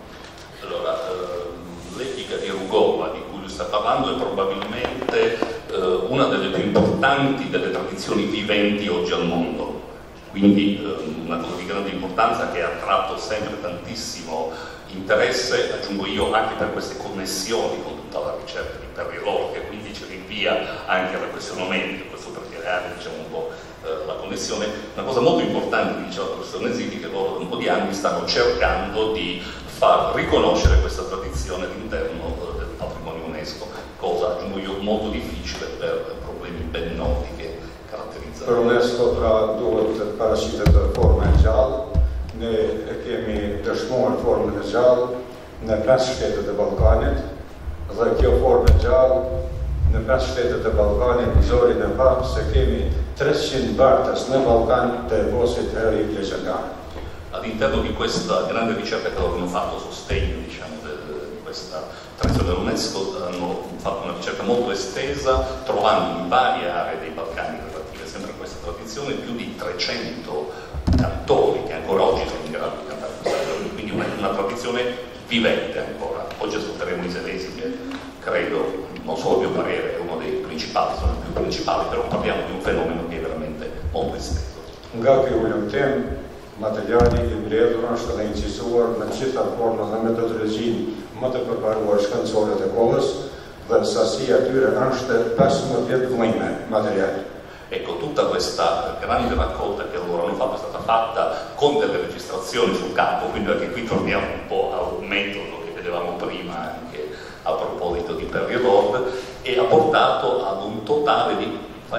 Allora, eh, l'epica di Rugova di cui lui sta parlando è probabilmente eh, una delle più importanti delle tradizioni viventi oggi al mondo, quindi eh, una cosa di grande importanza che ha attratto sempre tantissimo interesse, aggiungo io, anche per queste connessioni con tutta la ricerca di Perry Lord, che quindi ci rinvia anche alla questione ometica, questo per creare, diciamo, un po' eh, la connessione. Una cosa molto importante, diceva la professor Nesiti, che loro da un po' di anni stanno cercando di far riconoscere questa tradizione all'interno eh, del patrimonio UNESCO, cosa, aggiungo io, molto difficile per problemi ben noti che caratterizzano. Per UNESCO pra duhet të paraqitet të forma e gjallë, ne e kemi dëshmuar formën e gjallë në pesë shtetet e Ballkanit, dhe kjo formë e gjallë në pesë shtetet e Ballkanit zori në parë se kemi treqind bartës në Ballkan të eposit heroik leggendar. All'interno di questa grande ricerca che loro hanno fatto a sostegno, diciamo, di questa tradizione dell'UNESCO, hanno fatto una ricerca molto estesa, trovando in varie aree dei Balcani relative sempre a questa tradizione più di trecento cantori che ancora oggi sono in grado di cantare questa tradizione, quindi una, una tradizione vivente ancora. Oggi ascolteremo i Selesi, che credo, non solo a mio parere, è uno dei principali, sono i più principali, però parliamo di un fenomeno che è veramente molto esteso. Nga ky ulëmtim, materiali i mbledhur është edhe incisuar në gjitha format dhe metodologjinë më të përparuar shkencore të kohës, dhe sasia tyre është pesëmbëdhjetë vllime materiali. Ecco, tutta questa grande raccolta che loro hanno fatto è stata fatta con delle registrazioni sul campo, quindi anche qui torniamo un po' a un metodo che vedevamo prima anche a proposito di Perry Lord, e ha portato ad un totale di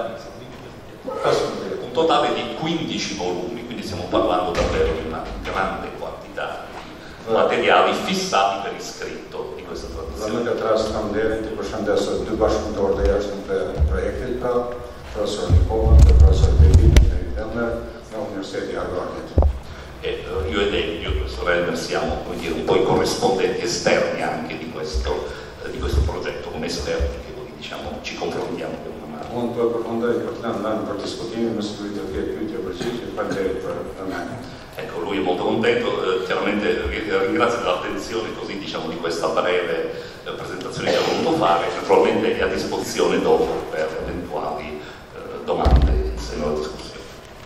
un totale di quindici volumi, quindi stiamo parlando davvero di una grande quantità di materiali fissati per iscritto di questa tradizione. Në këtë rast kam nderin të përshëndesë dy bashkëpunëtorë të jashtëm të projektit, pra professor Nicola e professor David Elmer nga Universiteti i Harvardit. E uh, io ed Elio, professor Elmer, siamo, come dire, un po' i corrispondenti esterni anche di questo, uh, di questo progetto, come esperti che diciamo ci confrontiamo con una mano. Unë po e përfundoj për të lënë për diskutimin, më sigurisht do të ketë pyetje përgjigje, faleminderit për vëmendjen. Ecco, lui è molto contento, eh, chiaramente ringrazio dell'attenzione così, diciamo, di questa breve eh, presentazione che ho voluto fare, naturalmente è a disposizione dopo per eventuali eh, domande in seno alla discussione.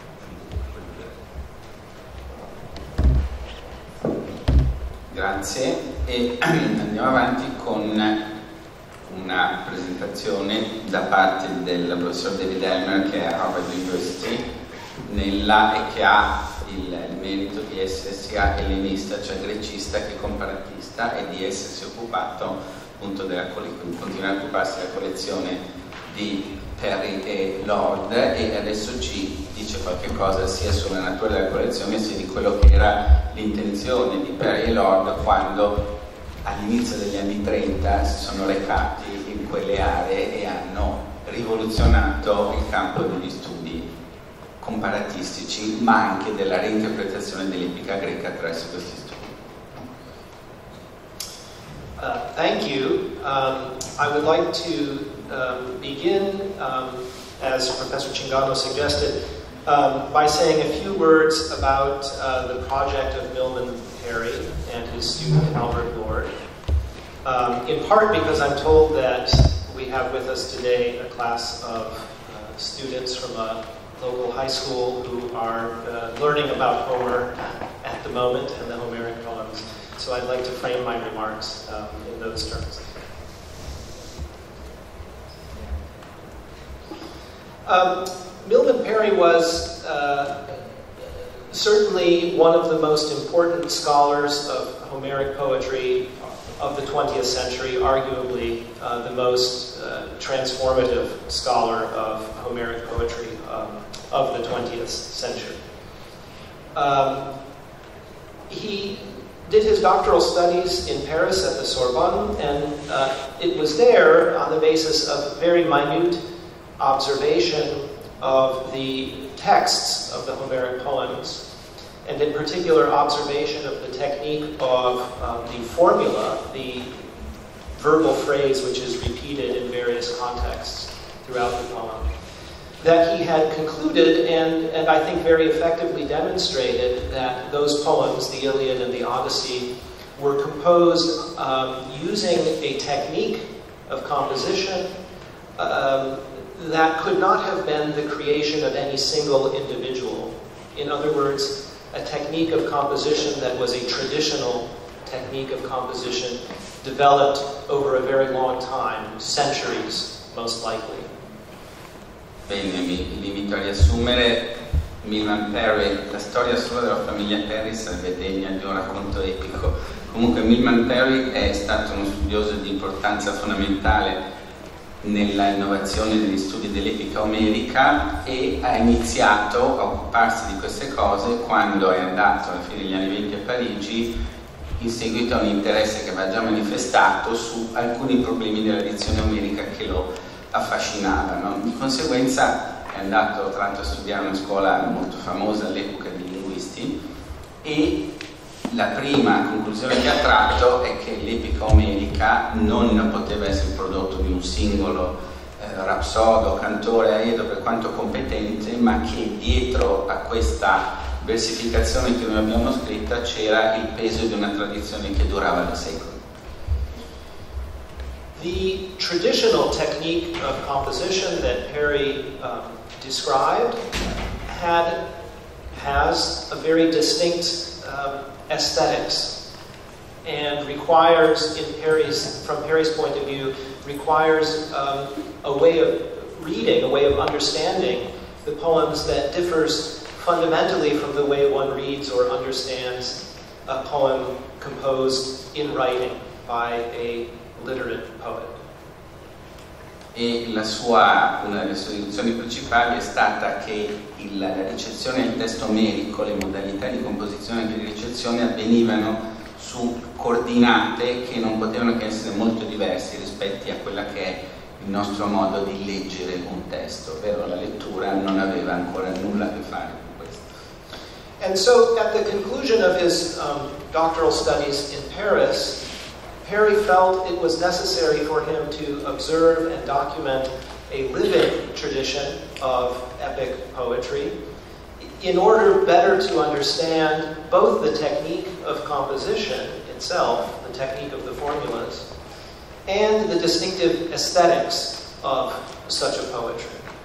Grazie, e andiamo avanti con una presentazione da parte del professor David Elmer, che è a Harvard University, nella, e che ha il, il merito di essere sia ellenista, cioè grecista, che comparatista, e di essersi occupato appunto della continuare a occuparsi della collezione di Perry e Lord, e adesso ci dice qualche cosa sia sulla natura della collezione sia di quello che era l'intenzione di Perry e Lord quando all'inizio degli anni trenta si sono recati in quelle aree e hanno rivoluzionato il campo degli studi comparatistici, ma anche della reinterpretazione dell'epica greca attraverso questi studi. Uh, thank you. Um, I would like to um, begin, um, as Professor Cingano suggested, um, by saying a few words about uh, the project of Milman Perry and his student Albert Lord, um, in part because I'm told that we have with us today a class of uh, students from a local high school who are uh, learning about Homer at the moment and the Homeric poems. So I'd like to frame my remarks um, in those terms. Um, Milman Parry was uh, certainly one of the most important scholars of Homeric poetry of the twentieth century, arguably uh, the most uh, transformative scholar of Homeric poetry um, of the twentieth century. Um, he did his doctoral studies in Paris at the Sorbonne, and uh, it was there on the basis of very minute observation of the texts of the Homeric poems, and in particular observation of the technique of um, the formula, the verbal phrase which is repeated in various contexts throughout the poem, that he had concluded and, and I think very effectively demonstrated that those poems, the Iliad and the Odyssey, were composed um, using a technique of composition um, that could not have been the creation of any single individual. In other words, a technique of composition that was a traditional technique of composition developed over a very long time, centuries most likely. Bene, mi limito a riassumere. Milman Parry, la storia solo della famiglia Parry sarebbe degna di un racconto epico. Comunque Milman Parry è stato uno studioso di importanza fondamentale nella innovazione degli studi dell'epica omerica e ha iniziato a occuparsi di queste cose quando è andato alla fine degli anni venti a Parigi in seguito a un interesse che aveva già manifestato su alcuni problemi della dizione omerica che lo affascinavano. Di conseguenza è andato tra l'altro a studiare una scuola molto famosa all'epoca dei linguisti e la prima conclusione che ha tratto è che l'epica omerica non poteva essere il prodotto di un singolo eh, rapsodo, cantore, aedo, per quanto competente, ma che dietro a questa versificazione che noi abbiamo scritta c'era il peso di una tradizione che durava da secoli. The traditional technique of composition that Parry um, described had, has a very distinct um, aesthetics and requires, in Parry's, from Parry's point of view, requires um, a way of reading, a way of understanding the poems that differs fundamentally from the way one reads or understands a poem composed in writing by a literate poet. E la sua, una delle sue direzioni principali è stata che il, la ricezione del testo omerico, le modalità di composizione e di ricezione avvenivano su coordinate che non potevano che essere molto diverse rispetto a quella che è il nostro modo di leggere un testo, ovvero la lettura non aveva ancora nulla a che fare con questo. And so at the conclusion of his um, doctoral studies in Paris, Parry felt it was necessary for him to observe and document a living tradition of epic poetry in order better to understand both the technique of composition itself, the technique of the formulas, and the distinctive aesthetics of such a poetry.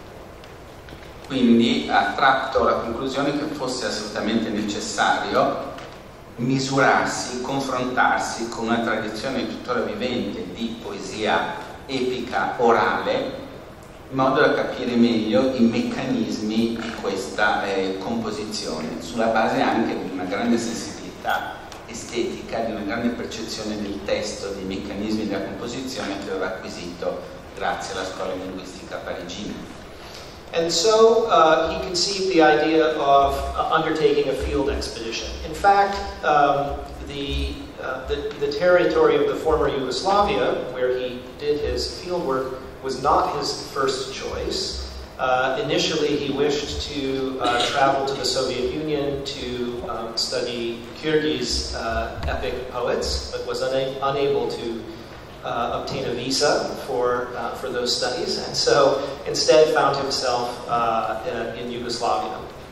Quindi ha tratto la conclusione che fosse assolutamente necessario misurarsi, confrontarsi con una tradizione tuttora vivente di poesia epica orale in modo da capire meglio i meccanismi di questa eh, composizione, sulla base anche di una grande sensibilità estetica, di una grande percezione del testo, dei meccanismi della composizione che aveva acquisito grazie alla scuola linguistica parigina. And so uh, he conceived the idea of uh, undertaking a field expedition. In fact, um, the, uh, the, the territory of the former Yugoslavia, where he did his field work, was not his first choice. Uh, initially, he wished to uh, travel to the Soviet Union to um, study Kyrgyz uh, epic poets, but was una unable to Uh, obtain a visa for, uh, for those studies, and so instead found himself uh, in, in Yugoslavia.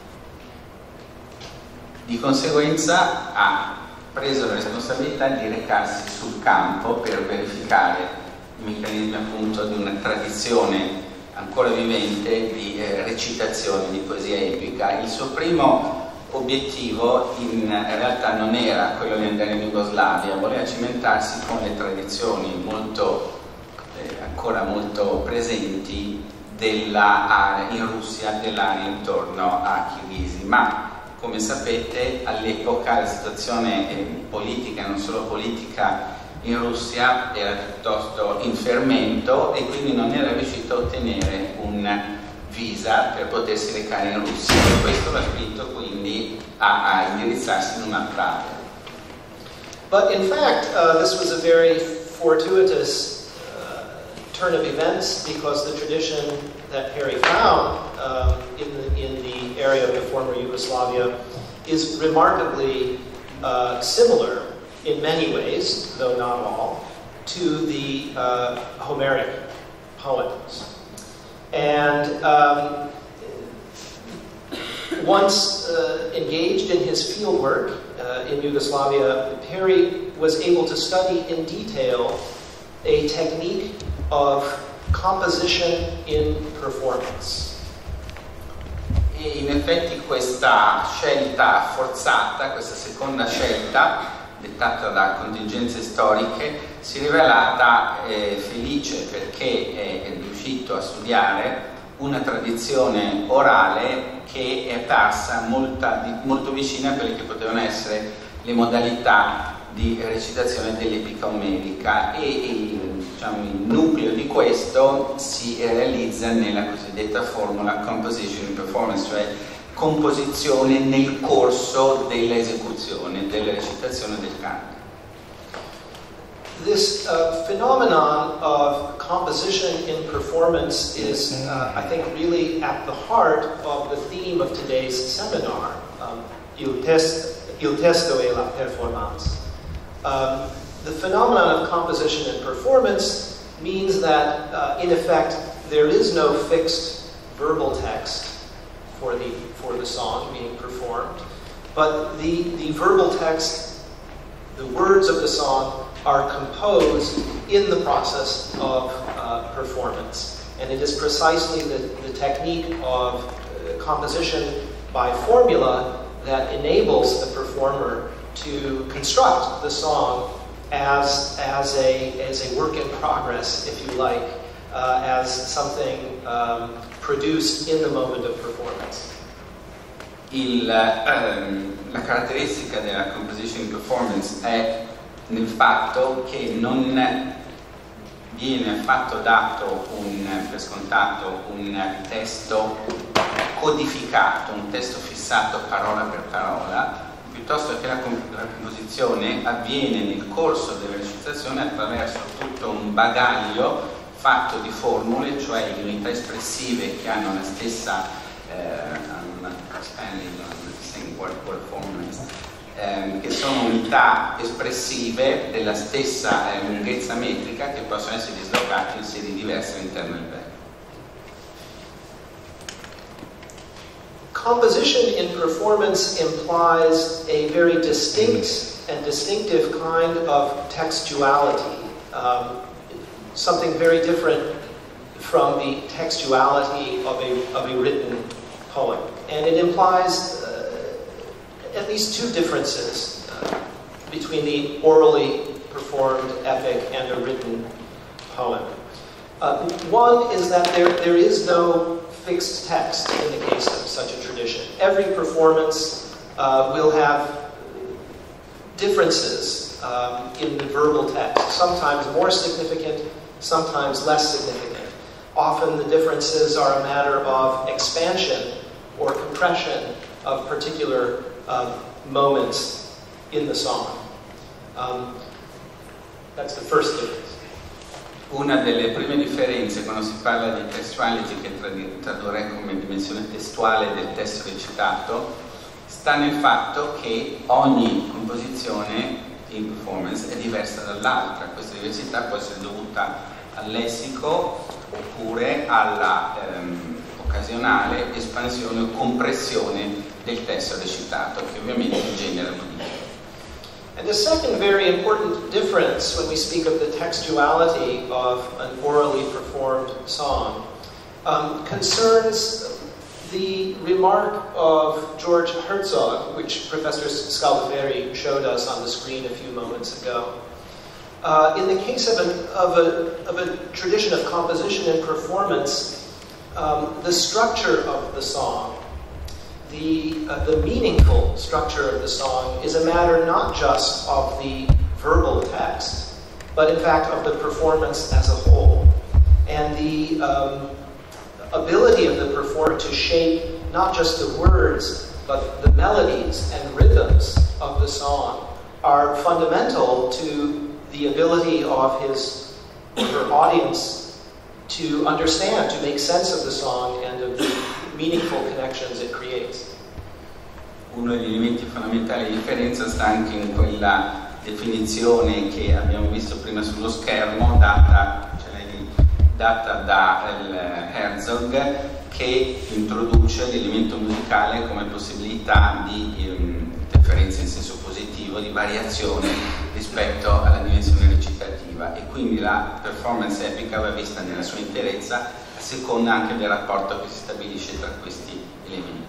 Di conseguenza ha preso la responsabilità di recarsi sul campo per verificare i meccanismi appunto di una tradizione ancora vivente di eh, recitazione di poesia epica. Il suo primo obiettivo in realtà non era quello di andare in Jugoslavia, voleva cimentarsi con le tradizioni molto, eh, ancora molto presenti della, in Russia, dell'area intorno a Kirghisi, ma come sapete all'epoca la situazione eh, politica, non solo politica, in Russia era piuttosto in fermento e quindi non era riuscito a ottenere un visa per potersi recare in Russia, e questo l'ha spinto quindi a, a indirizzarsi in un'altra area. But in fact, uh, this was a very fortuitous uh, turn of events, because the tradition that Harry found uh, in, the, in the area of the former Yugoslavia is remarkably uh, similar in many ways, though not all, to the uh, Homeric poems. And um, once uh, engaged in his field work uh, in Yugoslavia, Perry was able to study in detail a technique of composition in performance. E in effetti questa scelta forzata, questa seconda scelta, dettata da contingenze storiche, si è rivelata eh, felice perché è, è riuscito a studiare una tradizione orale che è apparsa molta, molto vicina a quelle che potevano essere le modalità di recitazione dell'epica omerica, e, e diciamo, il nucleo di questo si realizza nella cosiddetta formula composition in performance, cioè composizione nel corso dell'esecuzione, della recitazione del canto. This uh, phenomenon of composition in performance is, uh, I think, really at the heart of the theme of today's seminar, um, il, testo, il testo e la performance. Um, the phenomenon of composition in performance means that, uh, in effect, there is no fixed verbal text for the, for the song being performed, but the, the verbal text, the words of the song, are composed in the process of uh, performance. And it is precisely the, the technique of uh, composition by formula that enables the performer to construct the song as, as, a, as a work in progress, if you like, uh, as something um, produced in the moment of performance. Il, um, la caratteristica della composition in performance è nel fatto che non viene affatto dato un, per scontato un testo codificato, un testo fissato parola per parola, piuttosto che la, la composizione avviene nel corso della recitazione attraverso tutto un bagaglio fatto di formule, cioè di unità espressive che hanno la stessa eh, ehm, che sono unità espressive della stessa eh, lunghezza metrica, che possono essere dislocate in sedi diverse all'interno del verbo. Composition in performance implies a very distinct and distinctive kind of textuality, um, something very different from the textuality of a, of a written poem. And it implies uh, at least two differences uh, between the orally performed epic and a written poem. Uh, one is that there, there is no fixed text in the case of such a tradition. Every performance uh, will have differences um, in the verbal text, sometimes more significant, sometimes less significant. Often the differences are a matter of expansion or compression of particular um, moments in the song. Um, that's the first difference. Una delle prime differenze quando si parla di textuality, che tradurrei come dimensione testuale del testo recitato, sta nel fatto che ogni composizione in performance è diversa dall'altra. Questa diversità può essere dovuta al lessico oppure alla ehm, occasionale espansione o compressione del testo recitato, che ovviamente genera modifiche. And a second very important difference when we speak of the textuality of an orally performed song um, concerns the remark of George Herzog, which Professor Scalaferi showed us on the screen a few moments ago. Uh, in the case of, an, of, a, of a tradition of composition and performance, um, the structure of the song, the, uh, the meaningful structure of the song is a matter not just of the verbal text, but in fact of the performance as a whole. And the um, ability of the performer to shape not just the words, but the melodies and rhythms of the song are fundamental to the ability of his or her audience to understand, to make sense of the song and of the meaningful connections it creates. Uno degli elementi fondamentali di differenza sta anche in quella definizione che abbiamo visto prima sullo schermo, data, cioè, data da Herzog, che introduce l'elemento musicale come possibilità di um, interferenza in senso positivo, di variazione rispetto alla dimensione recitativa, e quindi la performance epica va vista nella sua interezza a seconda anche del rapporto che si stabilisce tra questi elementi.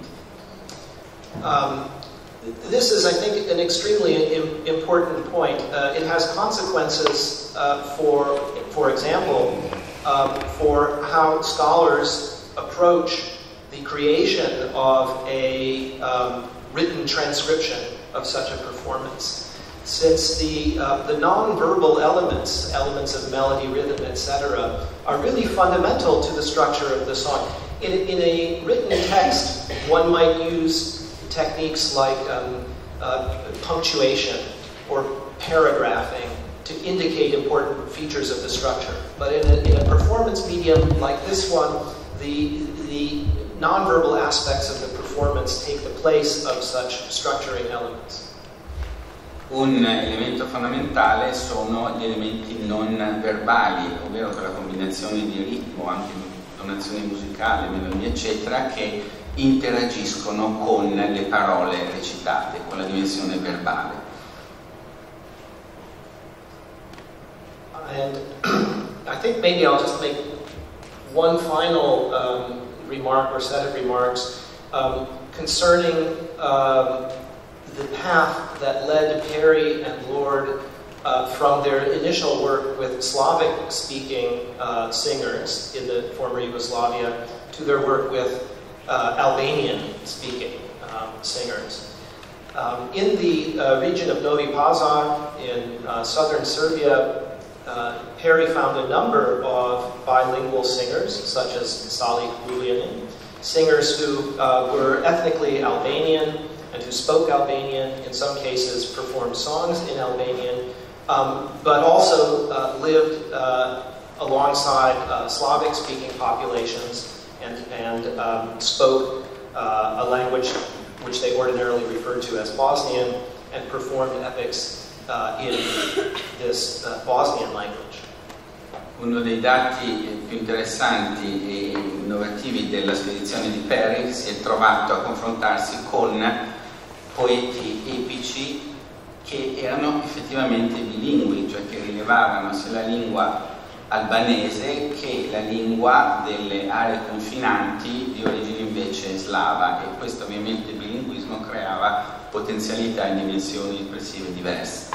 Um, this is, I think, an extremely im important point. Uh, it has consequences uh, for, for example, um, for how scholars approach the creation of a um, written transcription of such a performance. Since the, uh, the non-verbal elements, elements of melody, rhythm, et cetera, are really fundamental to the structure of the song. In, in a written text, one might use techniques like um, uh, punctuation or paragraphing to indicate important features of the structure. But in a, in a performance medium like this one, the, the non-verbal aspects of the performance take the place of such structuring elements. Un elemento fondamentale sono gli elementi non verbali, ovvero quella combinazione di ritmo, anche intonazione musicale, melodia, eccetera, che interagiscono con le parole recitate, con la dimensione verbale. And I think maybe I'll just make one final um, remark or set of remarks um, concerning um, the path that led Perry and Lord uh, from their initial work with Slavic-speaking uh, singers in the former Yugoslavia to their work with uh, Albanian-speaking um, singers. Um, in the uh, region of Novi Pazar in uh, southern Serbia, Uh, Perry found a number of bilingual singers, such as Salih Uljanin, singers who uh, were ethnically Albanian and who spoke Albanian, in some cases performed songs in Albanian, um, but also uh, lived uh, alongside uh, Slavic-speaking populations and, and um, spoke uh, a language which they ordinarily referred to as Bosnian, and performed epics Uh, in this uh, Bosnian language. Uno dei dati più interessanti e innovativi della spedizione di Perry si è trovato a confrontarsi con poeti epici che erano effettivamente bilingui, cioè che rilevavano sia la lingua albanese che la lingua delle aree confinanti di origine invece slava, e questo ovviamente il bilinguismo creava potenzialità e dimensioni espressive diverse.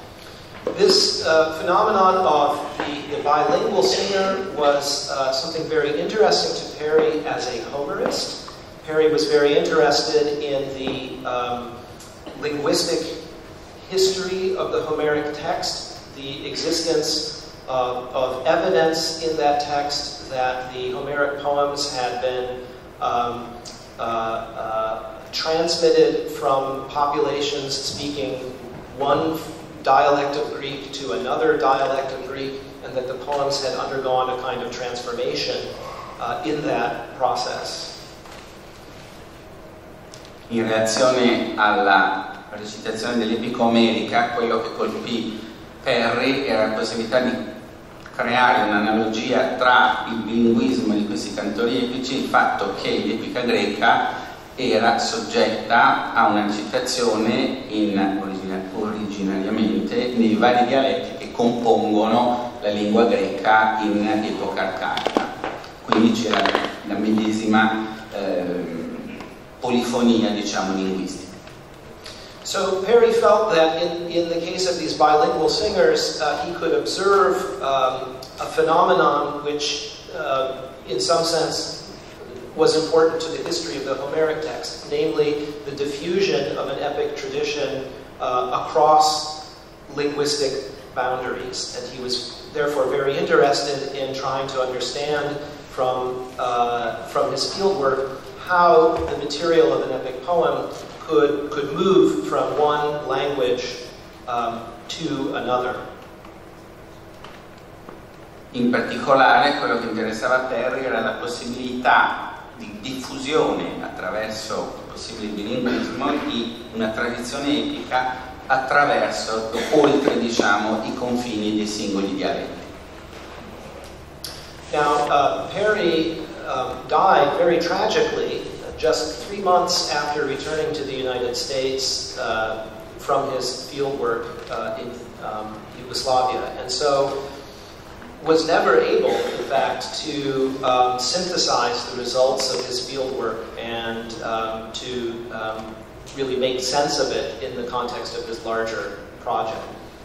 This uh, phenomenon of the, the bilingual singer was uh, something very interesting to Perry as a Homerist. Perry was very interested in the um, linguistic history of the Homeric text, the existence uh, of evidence in that text that the Homeric poems had been um, uh, uh, transmitted from populations speaking one dialect of Greek to another dialect of Greek, and that the poems had undergone a kind of transformation uh, in that process. In reazione alla recitazione dell'epica omerica, quello che colpì Perry era la possibilità di creare un'analogia tra il bilinguismo di questi cantori epici e il fatto che l'epica greca era soggetta a una recitazione in origine, origine originariamente nei vari dialetti che compongono la lingua greca in epoca arcaica. Quindi c'era la medesima eh, polifonia, diciamo, linguistica. So Perry felt that in, in the case of these bilingual singers, uh, he could observe um, a phenomenon which, uh, in some sense, was important to the history of the Homeric text, namely the diffusion of an epic tradition uh, across linguistic boundaries. And he was therefore very interested in trying to understand from, uh, from his fieldwork how the material of an epic poem could, could move from one language um, to another. In particolare quello che interessava a Perry era la possibilità di diffusione attraverso il possibile bilinguismo di una tradizione epica attraverso, oltre, diciamo, i confini dei singoli dialetti. Now, uh, Perry um, died very tragically just three months after returning to the United States uh, from his fieldwork uh, in um, Yugoslavia, and so was never able, in fact, to um, synthesize the results of his fieldwork and um, to um, really make sense of it in the context of his larger project.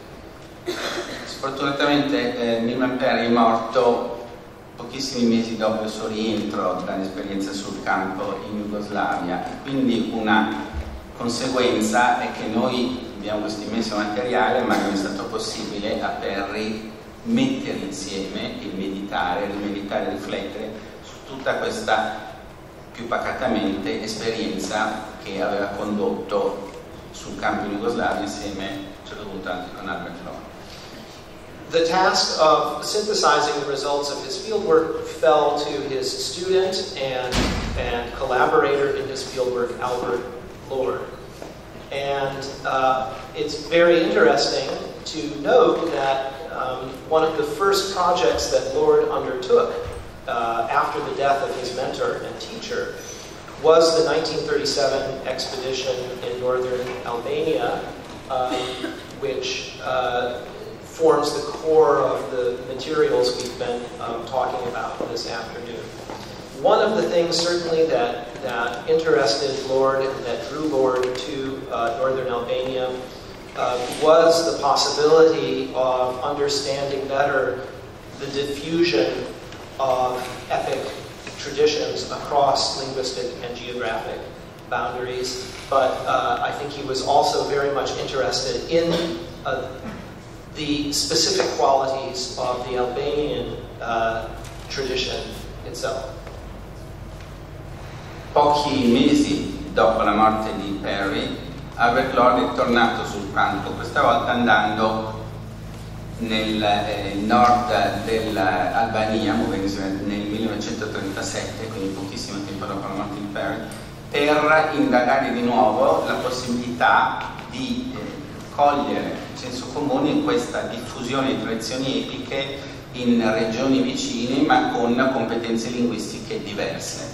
Sfortunatamente eh, Milman Perry è morto pochissimi mesi dopo il suo rientro dall'esperienza sul campo in Jugoslavia, e quindi una conseguenza è che noi abbiamo questo immenso materiale, ma non è stato possibile a Perry mettere insieme e meditare, rimeditare, riflettere su tutta questa, più pacatamente, esperienza che aveva condotto sul campo in Jugoslavia insieme a un certo punto anche con Albert Lord. The task of synthesizing the results of his fieldwork fell to his student and, and collaborator in his fieldwork, Albert Lord. And uh, it's very interesting to note that um, one of the first projects that Lord undertook uh, after the death of his mentor and teacher was the nineteen thirty-seven expedition in northern Albania, um, which uh, forms the core of the materials we've been um, talking about this afternoon. One of the things certainly that, that interested Lord and that drew Lord to uh, northern Albania uh, was the possibility of understanding better the diffusion of epic traditions across linguistic and geographic boundaries. But uh, I think he was also very much interested in uh, the specific qualities of the Albanian uh, tradition itself. Pochi mesi dopo la morte di Perry, Albert Lord è tornato sul campo, questa volta andando nel eh, nord dell'Albania, muovendosi nel millenovecentotrentasette, quindi pochissimo tempo dopo la morte di Perry, per indagare di nuovo la possibilità di eh, cogliere il senso comune in questa diffusione di tradizioni epiche in regioni vicine, ma con competenze linguistiche diverse.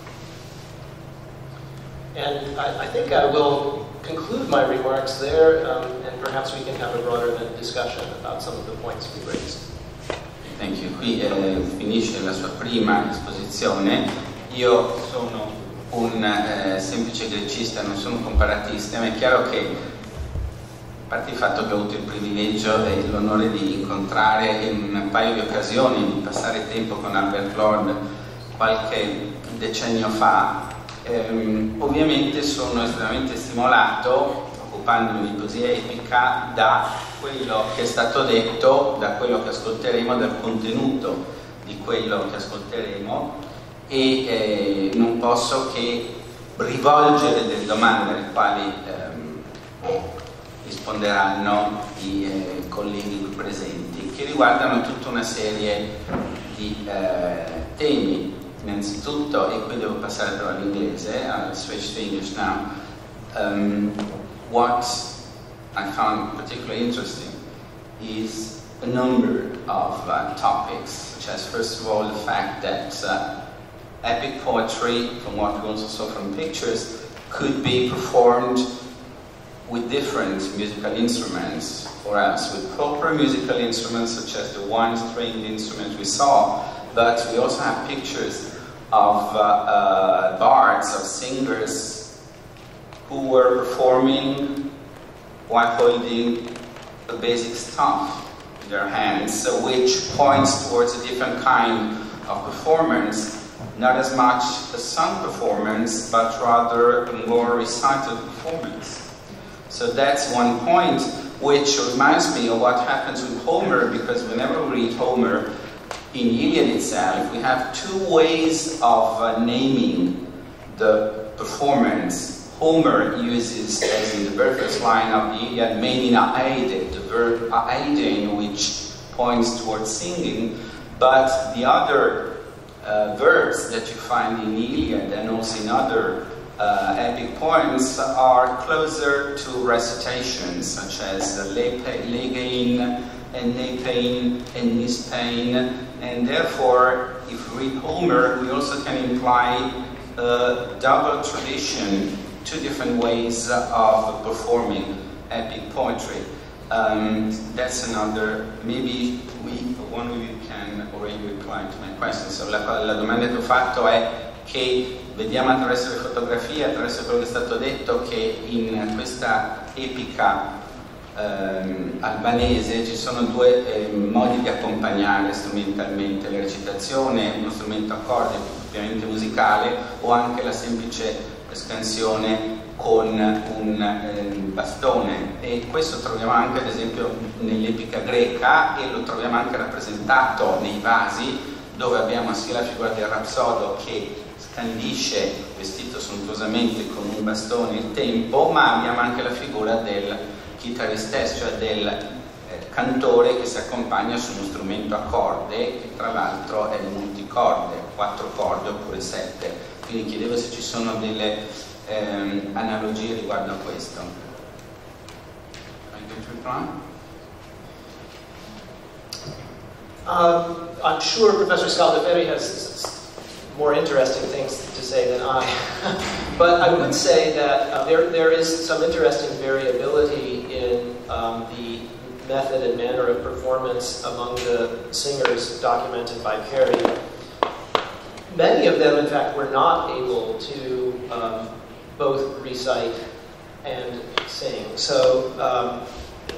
And I, I think I will conclude my remarks there, um, and perhaps we can have a broader discussion about some of the points we raised. Thank you. Qui eh, finisce la sua prima esposizione. Io sono un eh, semplice grecista, non sono un comparatista, ma è chiaro che, a parte il fatto che ho avuto il privilegio e l'onore di incontrare in un paio di occasioni, di passare tempo con Albert Lord qualche decennio fa, ehm, ovviamente sono estremamente stimolato, occupandomi di poesia epica, da quello che è stato detto, da quello che ascolteremo, dal contenuto di quello che ascolteremo, e eh, non posso che rivolgere delle domande alle quali ehm, risponderanno i eh, colleghi qui presenti, che riguardano tutta una serie di eh, temi. Innanzitutto, e qui devo passare però all'inglese, I'll switch to English now, um, what I found particularly interesting is a number of uh, topics, such as, first of all, the fact that uh, epic poetry, from what we also saw from pictures, could be performed with different musical instruments, or else with proper musical instruments such as the one-stringed instrument we saw, but we also have pictures of uh, uh, bards, of singers who were performing while holding a basic staff in their hands, which points towards a different kind of performance, not as much a sung performance, but rather a more recited performance. So that's one point, which reminds me of what happens with Homer, because whenever we read Homer in Iliad itself, we have two ways of uh, naming the performance. Homer uses, as in the very first line of the Iliad, menin aeide, the verb aeide, which points towards singing, but the other uh, verbs that you find in the Iliad and also in other uh, epic poems are closer to recitations, such as legein and nepein and nispein, and therefore, if we read Homer, we also can imply a double tradition, two different ways of performing epic poetry. Um, that's another, maybe we, one of you can already reply to my question. So la, la domanda che ho fatto è che vediamo attraverso le fotografie, attraverso quello che è stato detto, che in questa epica ehm, albanese ci sono due eh, modi di accompagnare strumentalmente la recitazione, uno strumento a corde propriamente musicale o anche la semplice scansione con un eh, bastone, e questo troviamo anche ad esempio nell'epica greca e lo troviamo anche rappresentato nei vasi, dove abbiamo sia la figura del rapsodo che scandisce vestito sontuosamente con un bastone il tempo, ma abbiamo anche la figura del chitarristes, cioè del eh, cantore che si accompagna su uno strumento a corde, che tra l'altro è multicorde, quattro corde oppure sette. Quindi chiedevo se ci sono delle ehm, analogie riguardo a questo. Um, I'm sure Professor Scaldaferri has more interesting things to say than I, but I would say that uh, there, there is some interesting variability in um, the method and manner of performance among the singers documented by Perry. Many of them, in fact, were not able to um, both recite and sing. So um,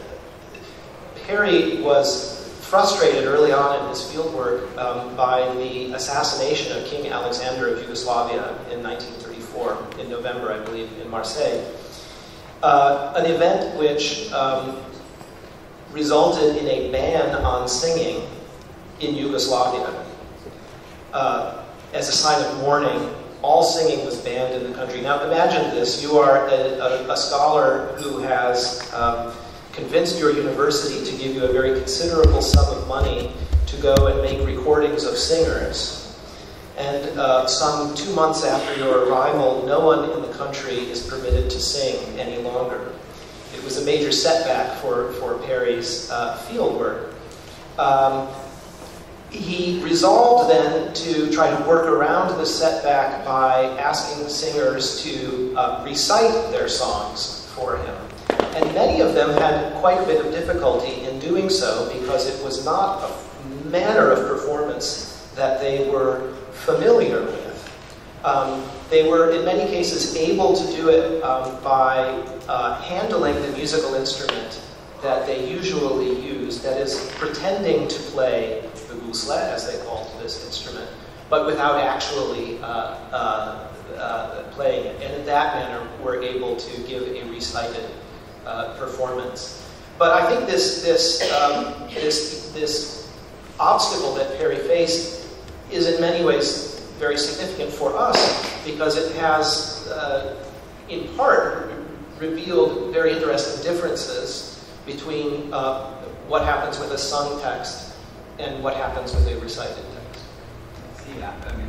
Perry was frustrated early on in his fieldwork um, by the assassination of King Alexander of Yugoslavia in nineteen thirty-four, in November, I believe, in Marseille. Uh, an event which um, resulted in a ban on singing in Yugoslavia. Uh, as a sign of mourning, all singing was banned in the country. Now imagine this, you are a, a, a scholar who has um, convinced your university to give you a very considerable sum of money to go and make recordings of singers. And uh, some two months after your arrival, no one in the country is permitted to sing any longer. It was a major setback for, for Perry's uh, field work. Um, He resolved then to try to work around the setback by asking the singers to uh, recite their songs for him. And many of them had quite a bit of difficulty in doing so because it was not a manner of performance that they were familiar with. Um, they were, in many cases, able to do it um, by uh, handling the musical instrument that they usually use, that is, pretending to play the gusla, as they called this instrument, but without actually uh, uh, uh, playing it. And in that manner, were able to give a recited uh, performance. But I think this, this, um, this, this obstacle that Perry faced is in many ways very significant for us, because it has, uh, in part, revealed very interesting differences between uh, what happens with a sung text and what happens with a recited text. Sì,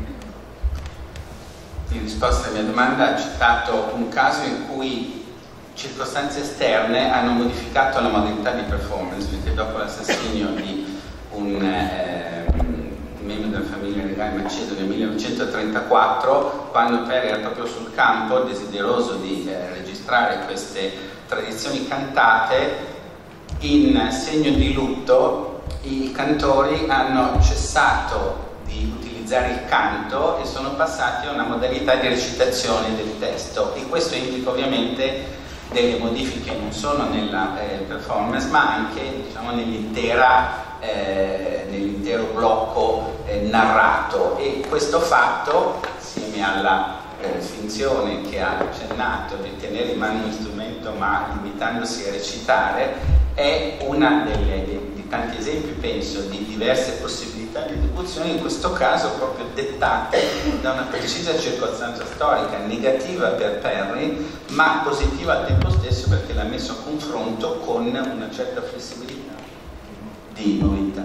in risposta alla mia domanda ha citato un caso in cui circostanze esterne hanno modificato la modalità di performance, perché dopo l'assassinio di un eh, membro della famiglia regale Macedo nel millenovecentotrentaquattro, quando Perry era proprio sul campo, desideroso di eh, registrare queste tradizioni cantate, in segno di lutto i cantori hanno cessato di utilizzare il canto e sono passati a una modalità di recitazione del testo, e questo implica ovviamente delle modifiche non solo nella eh, performance ma anche, diciamo, nell'intera, eh, nell'intero blocco eh, narrato, e questo fatto, assieme alla eh, finzione che ha accennato di tenere in mano uno strumento ma limitandosi a recitare, è una delle, dei, di tanti esempi, penso, di diverse possibilità di esecuzione, in questo caso proprio dettate da una precisa circostanza storica, negativa per Perry, ma positiva al tempo stesso perché l'ha messo a confronto con una certa flessibilità di novità.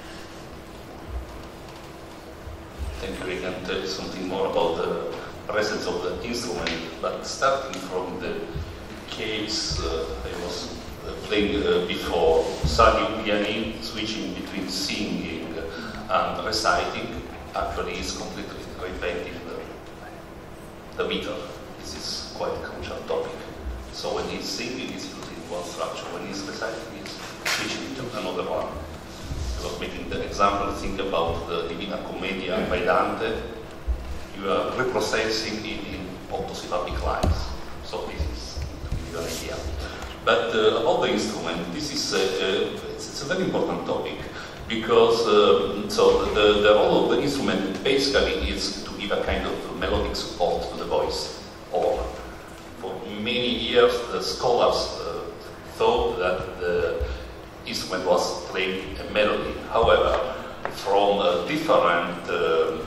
Thank you. I can tell you something more about the presence of the instrument, but starting from the case uh, I was playing uh, before, Sadio Piani switching between singing and reciting actually is completely reinventing the, the meter. This is quite a crucial topic. So when he's singing, he's using one structure. When he's reciting, he's switching to another one. I was making the example, think about the Divina Commedia by Dante. You are reprocessing it in octosyllabic lines. So this is to give you an idea. But uh, about the instrument, this is a, a, it's, it's a very important topic, because uh, so the, the role of the instrument basically is to give a kind of melodic support to the voice. Or for many years, the scholars uh, thought that the instrument was playing a melody. However, from uh, different uh,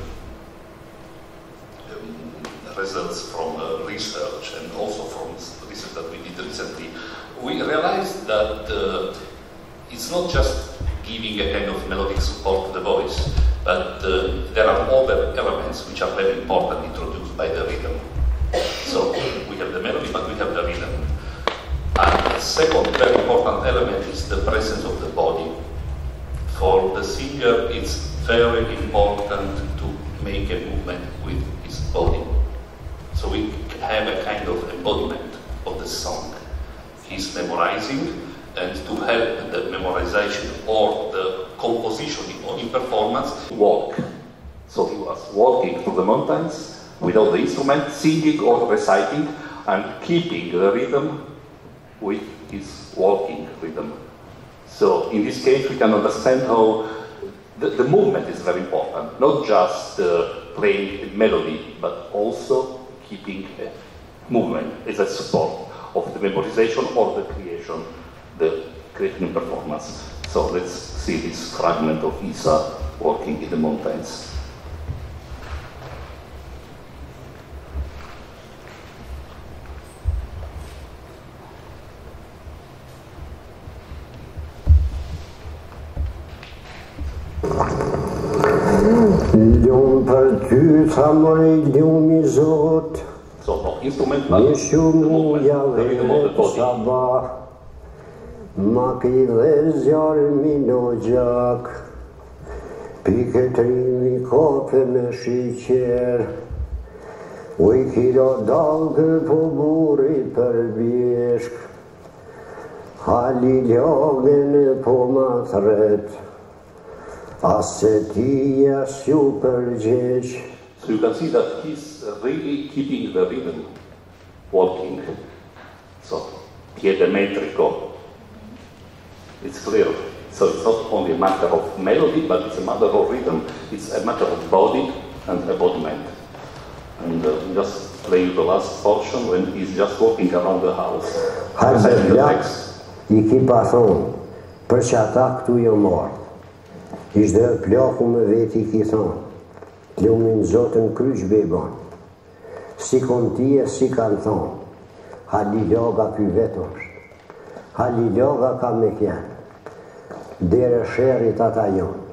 results from uh, research and also from research that we did recently, we realized that uh, it's not just giving a kind of melodic support to the voice, but uh, there are other elements which are very important introduced by the rhythm. So we have the melody, but we have the rhythm. And the second very important element is the presence of the body. For the singer, it's very important to make a movement with his body. So we have a kind of embodiment of the song. He's memorizing, and to help the memorization or the composition in performance, walk. So he was walking through the mountains without the instrument, singing or reciting, and keeping the rhythm with his walking rhythm. So in this case, we can understand how the, the movement is very important, not just uh, playing a melody, but also keeping a movement as a support of the memorization or the creation, the creating performance. So let's see this fragment of Isa walking in the mountains. Ljum për ty tha moj ljumi Zot, So no instrument, një shumë movement, muja the rhythm of the vetë body. sabah, ma ki dhe zjarë mino gjak, pike trimi kope me shiqer, u i kilo dalgë po buri për bjeshk, hali logën po ma thret, asse ti jas ju përgjeq. So you can see that he's really keeping the rhythm, walking. So, piede metrico. It's clear. So it's not only a matter of melody, but it's a matter of rhythm. It's a matter of body and embodiment. And uh, just playing the last portion when he's just walking around the house. Hajde plak, i ki pa thonë, për që ata këtu jo marë. Ishte plaku me veti ki thonë, lumin Zotën kryq bebon, si kon tije, si kanë thonë, haliloga ky vetë është, haliloga ka me kjenë, dere shërit ata jonë.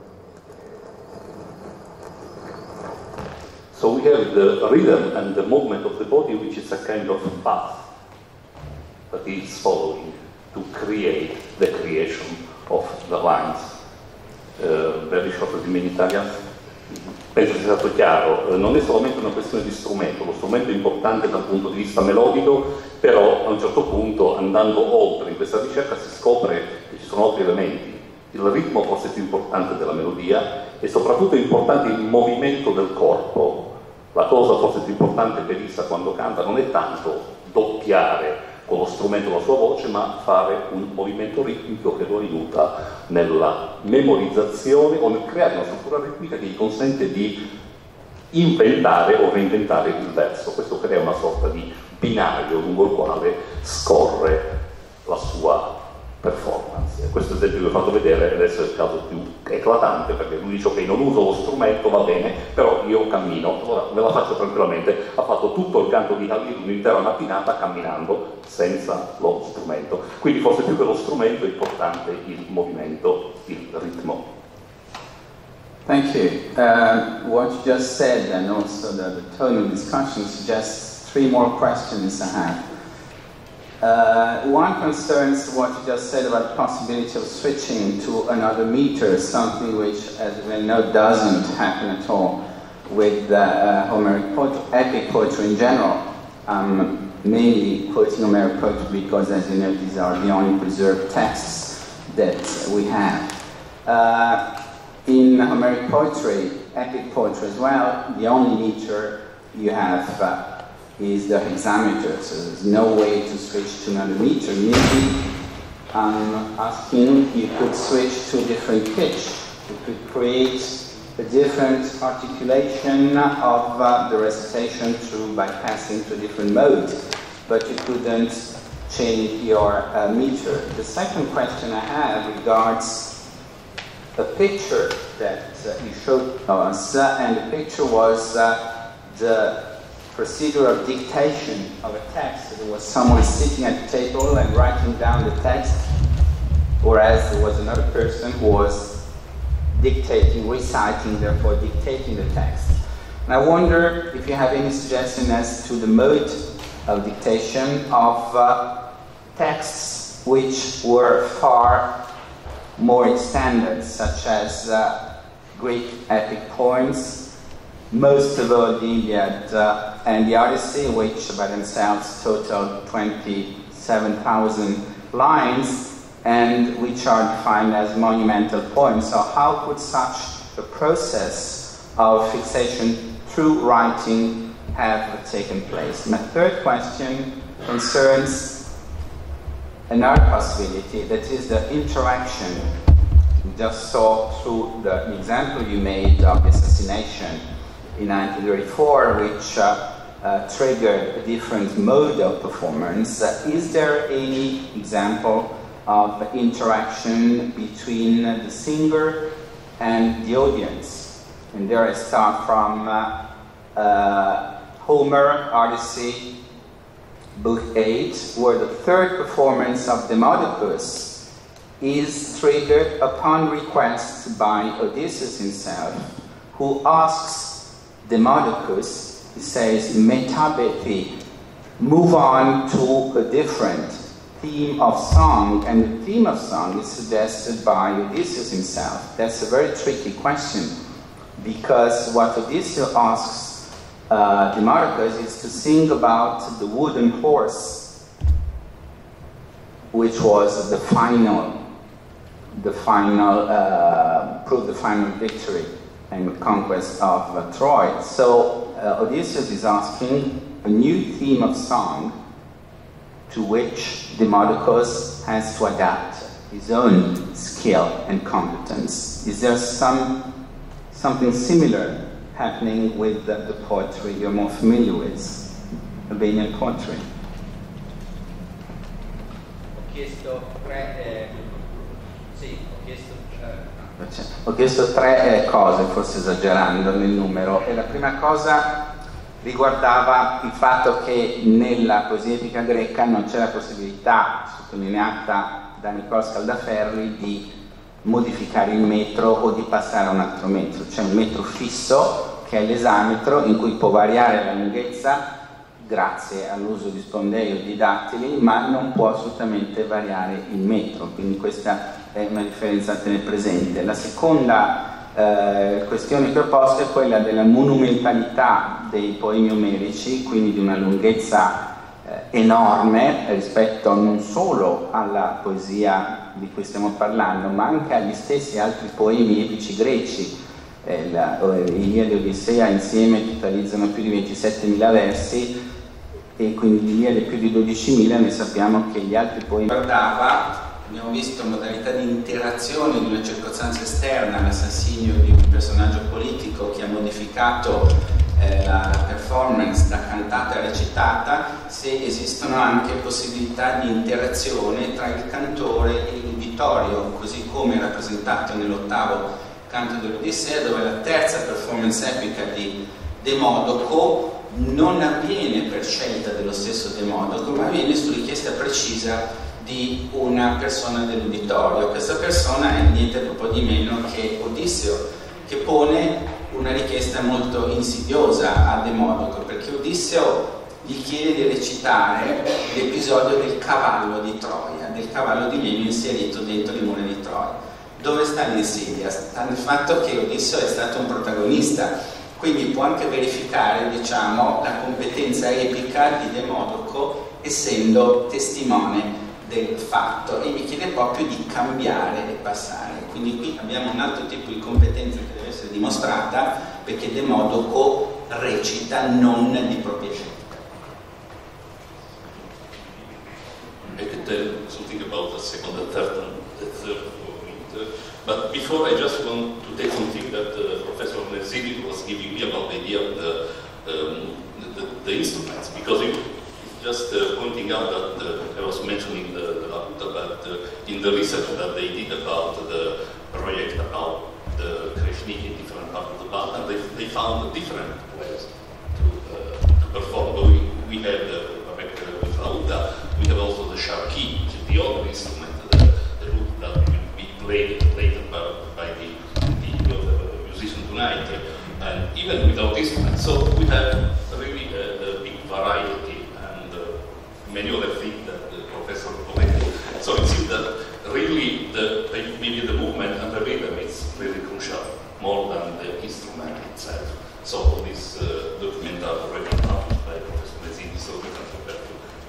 So we have the rhythm and the movement of the body, which is a kind of path that he is following to create the creation of the lines. Uh, very shortly in Italian. penso sia stato chiaro, non è solamente una questione di strumento, lo strumento è importante dal punto di vista melodico, però a un certo punto, andando oltre in questa ricerca, si scopre che ci sono altri elementi. Il ritmo forse è più importante della melodia e soprattutto è importante il movimento del corpo. La cosa forse più importante per Issa quando canta non è tanto doppiare con lo strumento la sua voce, ma fare un movimento ritmico che lo aiuta nella memorizzazione o nel creare una struttura ritmica che gli consente di inventare o reinventare il verso. Questo crea una sorta di binario lungo il quale scorre la sua performance. E questo esempio che vi ho fatto vedere adesso è il caso più eclatante, perché lui dice: ok, non uso lo strumento, va bene, però io cammino, allora me la faccio tranquillamente. Ha fatto tutto il canto di Halil un'intera mattinata camminando senza lo strumento. Quindi forse più che lo strumento è importante il movimento, il ritmo. Thank you. Uh, what you just said and also the, the tone of discussion suggests three more questions I have. Uh, one concerns what you just said about the possibility of switching to another meter, something which, as we know, doesn't happen at all with uh, uh, Homeric poetry, epic poetry in general. Um, mainly quoting Homeric poetry because, as you know, these are the only preserved texts that we have. Uh, in Homeric poetry, epic poetry as well, the only meter you have uh, is the hexameter, so there's no way to switch to another meter. Maybe I'm asking you could switch to a different pitch. You could create a different articulation of uh, the recitation through bypassing to a different mode, but you couldn't change your uh, meter. The second question I have regards a picture that uh, you showed us, uh, and the picture was uh, the procedure of dictation of a text. There was someone sitting at the table and writing down the text, whereas there was another person who was dictating, reciting, therefore dictating the text. And I wonder if you have any suggestion as to the mode of dictation of uh, texts which were far more extended, such as uh, Greek epic poems, most of all the Iliad uh, and the Odyssey, which by themselves total twenty-seven thousand lines, and which are defined as monumental poems. So how could such a process of fixation through writing have taken place? My third question concerns another possibility, that is the interaction we just saw through the example you made of the assassination in nineteen thirty-four, which uh, uh, triggered a different mode of performance. Uh, is there any example of interaction between uh, the singer and the audience? And there I start from uh, uh, Homer, Odyssey, Book eight, where the third performance of Demodocus is triggered upon request by Odysseus himself, who asks Demodocus, he says, Metabethi, move on to a different theme of song, and the theme of song is suggested by Odysseus himself. That's a very tricky question, because what Odysseus asks uh, Demodocus is to sing about the wooden horse, which was the final, the final, uh, proved the final victory and conquest of uh, Troy. So uh, Odysseus is asking a new theme of song to which Demodocus has to adapt his own skill and competence. Is there some something similar happening with the, the poetry you're more familiar with, Albanian poetry? Ho chiesto tre, eh, sì, ho chiesto Ho chiesto tre eh, cose, forse esagerando nel numero, e la prima cosa riguardava il fatto che nella poesia epica greca non c'è la possibilità, sottolineata da Niccolò Scaldaferri, di modificare il metro o di passare a un altro metro. C'è un metro fisso che è l'esametro, in cui può variare la lunghezza grazie all'uso di spondei o di dattili, ma non può assolutamente variare il metro, quindi questa è una differenza da tenere presente. La seconda eh, questione che ho posto è quella della monumentalità dei poemi omerici, quindi di una lunghezza eh, enorme rispetto non solo alla poesia di cui stiamo parlando, ma anche agli stessi altri poemi epici greci. Eh, la, Iliade e Odissea insieme totalizzano più di ventisettemila versi, e quindi l'Iliade più di dodicimila. Noi sappiamo che gli altri poemi guardava. Abbiamo visto modalità di interazione di una circostanza esterna, l'assassinio di un personaggio politico che ha modificato eh, la performance da cantata a recitata, se esistono anche possibilità di interazione tra il cantore e l'uditorio, così come rappresentato nell'ottavo canto dell'Odissea, dove la terza performance epica di Demodoco non avviene per scelta dello stesso Demodoco, ma avviene su richiesta precisa di una persona dell'uditorio. Questa persona è niente proprio di meno che Odisseo, che pone una richiesta molto insidiosa a Demodoco, perché Odisseo gli chiede di recitare l'episodio del cavallo di Troia, del cavallo di legno inserito dentro le mura di Troia. Dove sta l'insidia? Sta nel fatto che Odisseo è stato un protagonista, quindi può anche verificare, diciamo, la competenza epica di Demodoco essendo testimone del fatto, e mi chiede proprio di cambiare e passare. Quindi qui abbiamo un altro tipo di competenza che deve essere dimostrata, perché Demodoco recita non di propria scelta. I could tell something about the second and third, the third point, but before I just want to take something that uh, Professor Nerzili was giving me about the idea of the, um, the, the, the instruments, because it, just uh, pointing out that uh, I was mentioning the, the, about uh, in the research that they did about the project about the Krishnik in different parts of the Balkan, they, they found different ways to, uh, to perform. We, we had uh, with Lauda, we have also the sharki, which is the other instrument, the, the lute that will be played later by, by the, the, the musician tonight, and even without instruments. So we have really a, a big variety. Many other things that the professor commented. So it seems that really the, maybe the movement and the rhythm is really crucial, more than the instrument itself. So all these uh, documents are already published by Professor Nerzili, so we can compare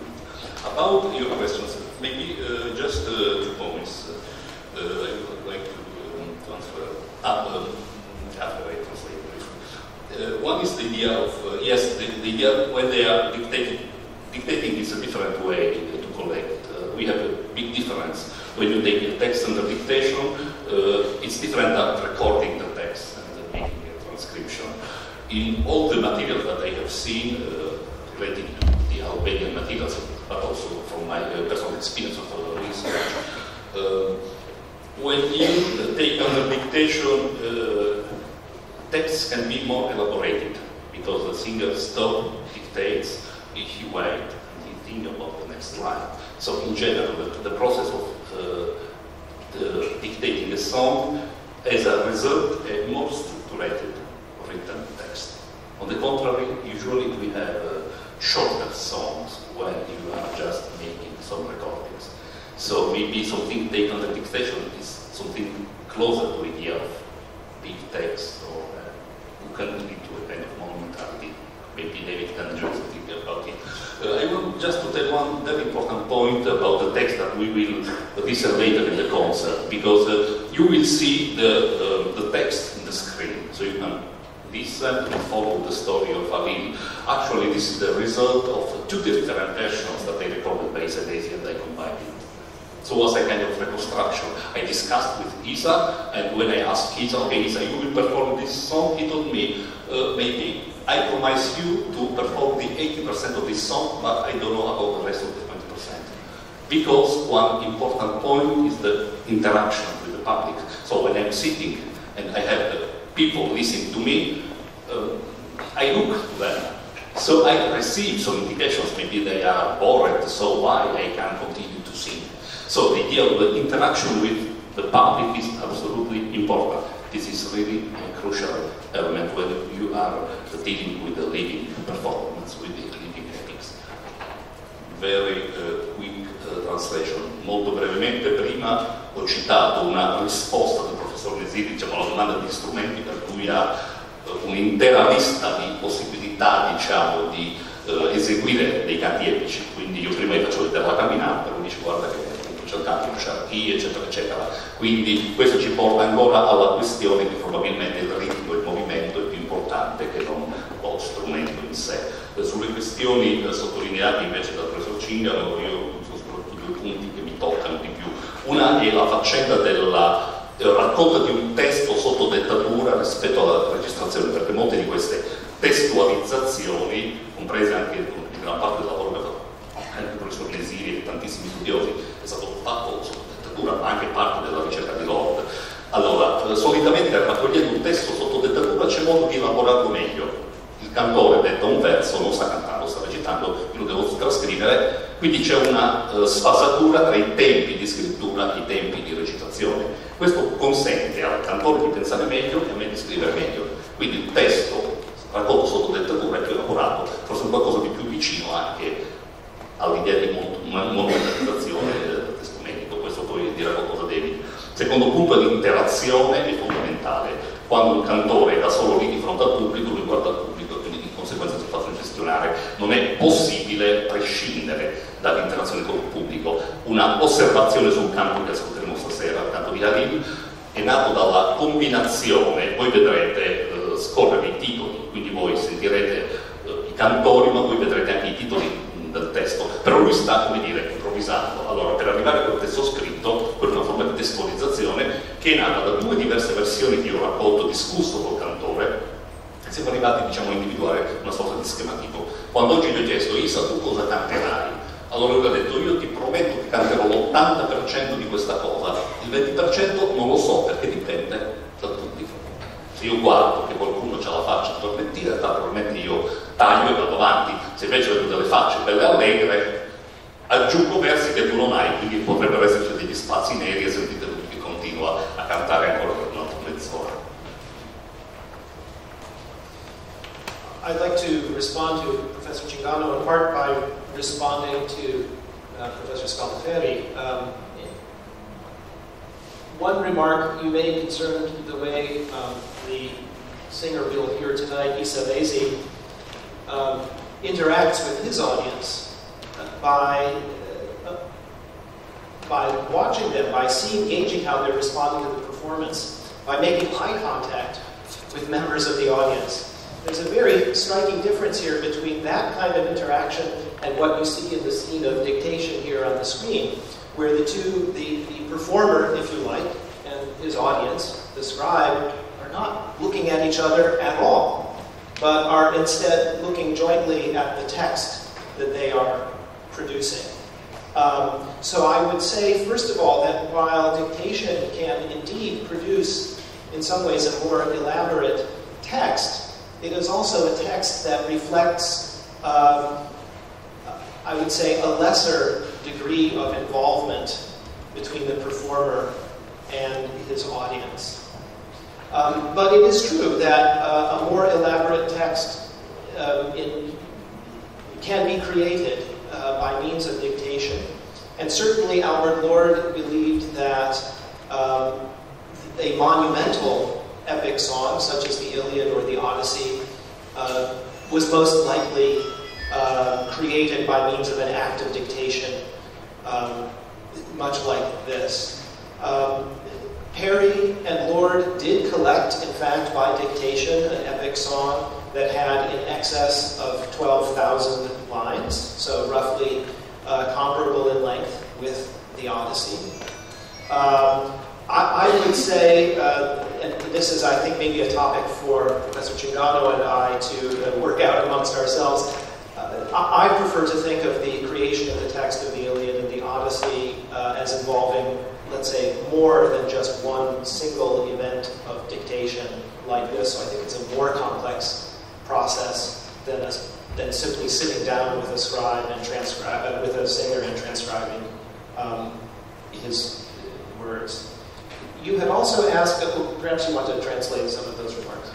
to. About your questions, maybe uh, just uh, two points uh, uh, I would like to um, transfer. Uh, um, after I translate briefly. Uh, one is the idea of, uh, yes, the, the idea when they are dictated. Dictating is a different way to collect. Uh, we have a big difference. When you take a text under dictation, uh, it's different than recording the text and making a transcription. In all the material that I have seen uh, relating to the Albanian materials, but also from my uh, personal experience of uh, research, uh, when you take under dictation, uh, texts can be more elaborated because the singer still dictates. He wait and he think about the next line. So in general, the, the process of uh, the dictating a song as a result a more structured written text. On the contrary, usually we have uh, shorter songs when you are just making some recordings. So maybe something taken under dictation is something closer to the idea of big text, or uh, who can lead to a kind of monumentality. Maybe David can do something about it. Uh, I want just to tell one very important point about the text that we will reserve later in the concert, because uh, you will see the, uh, the text in the screen, so you can listen and follow the story of Halil. Actually, this is the result of two different versions that I recorded by Isa Daisy and I combined it. So it was a kind of reconstruction. I discussed with Isa, and when I asked Isa, okay, Isa, you will perform this song, he told me, uh, maybe I promise you to perform the eighty percent of this song, but I don't know about the rest of the twenty percent. Because one important point is the interaction with the public. So when I'm sitting and I have uh, people listening to me, uh, I look to them. So I receive some indications, maybe they are bored, so why I can continue to sing. So the idea of the interaction with the public is absolutely important. This is really a crucial element when you are dealing with the living performance, with the living epics. Very uh, quick uh, translation. Molto brevemente, prima ho citato una risposta del professor Nesiri, diciamo, alla domanda di strumenti, per cui ha un'intera lista di possibilità, diciamo, di eh, eseguire dei canti epici. Quindi io prima vi faccio vedere la camminata, lui dice guarda che c'è il canto di Sharkey, eccetera, eccetera. Quindi questo ci porta ancora alla questione che probabilmente il ritmo, il movimento è più importante che non lo strumento in sé. Sulle questioni eh, sottolineate invece dal professor Cingano, io sono soprattutto due punti che mi toccano di più. Una è la faccenda della raccolta di un testo sotto dettatura rispetto alla registrazione, perché molte di queste testualizzazioni, comprese anche in gran parte del lavoro che ha fatto anche il professor Nesiri e tantissimi studiosi, è stato fatto sotto dettatura, ma anche parte della ricerca di Lord. Allora, solitamente raccogliendo un testo sotto dettatura c'è modo di elaborarlo meglio. Il cantore detta un verso, non sta cantando, sta recitando, io lo devo trascrivere, quindi c'è una uh, sfasatura tra i tempi di scrittura e i tempi di recitazione. Questo consente al cantore di pensare meglio e a me di scrivere meglio. Quindi il testo raccolto sotto dettatura è più elaborato, forse qualcosa di più vicino anche all'idea di monumentalizzazione del testo medico. Questo poi dirà qualcosa David. Secondo punto, l'interazione è fondamentale. Quando un cantore è da solo lì di fronte al pubblico, lui guarda il pubblico e quindi di conseguenza si fa gestionare. Non è possibile prescindere dall'interazione con il pubblico. Una osservazione sul canto che ascolteremo stasera, il canto di Halil, è nato dalla combinazione, voi vedrete eh, scorrere i titoli, quindi voi sentirete eh, i cantori, ma voi vedrete anche i titoli mh, del testo, però lui sta, come dire, improvvisando. Allora, per arrivare a quel testo scritto, quella è una forma di testualizzazione che è nata da due diverse versioni che ho raccolto, discusso col cantore, e siamo arrivati, diciamo, a individuare una sorta di schema tipo. Quando oggi gli ho chiesto, Isa, tu cosa canterai? Allora lui ha detto, io ti prometto che canterò l'ottanta per cento di questa cosa, il venti per cento non lo so perché dipende dal pubblico. Se io guardo che qualcuno ce la faccia tormentire, probabilmente io taglio e vado avanti. Se invece vedo delle facce belle allegre, aggiungo versi che tu non hai, quindi potrebbero esserci degli spazi neri e sentite lui che continua a cantare ancora per un'altra mezz'ora. I'd like to respond to Professor Cingano in part by responding to uh, Professor Scalaferi. Um, one remark you made concerned the way um, the singer we'll hear tonight, Isa Lazy, um, interacts with his audience by, uh, by watching them, by seeing, gauging how they're responding to the performance, by making eye contact with members of the audience. There's a very striking difference here between that kind of interaction and what you see in the scene of dictation here on the screen, where the two, the, the performer, if you like, and his audience, the scribe, are not looking at each other at all, but are instead looking jointly at the text that they are producing. Um, so I would say, first of all, that while dictation can indeed produce, in some ways, a more elaborate text, it is also a text that reflects, um, I would say, a lesser degree of involvement between the performer and his audience. Um, but it is true that uh, a more elaborate text um, in, can be created uh, by means of dictation. And certainly Albert Lord believed that um, a monumental epic song, such as the Iliad or the Odyssey, uh, was most likely uh, created by means of an act of dictation, um, much like this. Um, Perry and Lord did collect, in fact, by dictation, an epic song that had in excess of twelve thousand lines, so roughly uh, comparable in length with the Odyssey. Um, I, I would say, uh, and this is, I think, maybe a topic for Professor Cingano and I to uh, work out amongst ourselves. Uh, I, I prefer to think of the creation of the text of the Iliad and the Odyssey uh, as involving, let's say, more than just one single event of dictation like this. So I think it's a more complex process than, a, than simply sitting down with a scribe and transcribe, uh, with a singer and transcribing um, his words. You had also asked, uh, perhaps you want to translate some of those remarks.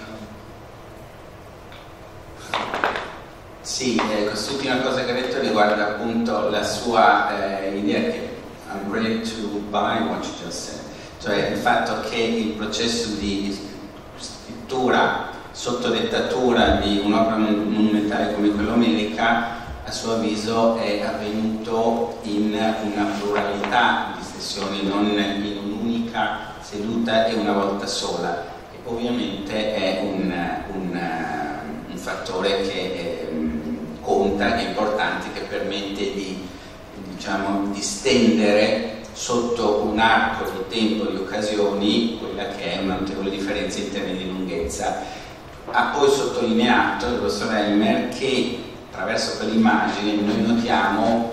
Sì, eh, quest'ultima cosa che ha detto riguarda appunto la sua eh, idea che I'm ready to buy what you just said. Cioè il fatto che il processo di scrittura sotto dettatura di un'opera monumentale come quello America, a suo avviso, è avvenuto in una pluralità di sessioni, non in un'unica seduta e una volta sola. E ovviamente è un, un, un fattore che eh, conta, è importante, che permette di, diciamo, di stendere sotto un arco di tempo, di occasioni, quella che è una notevole differenza in termini di lunghezza. Ha poi sottolineato il professor Elmer che attraverso quell'immagine noi notiamo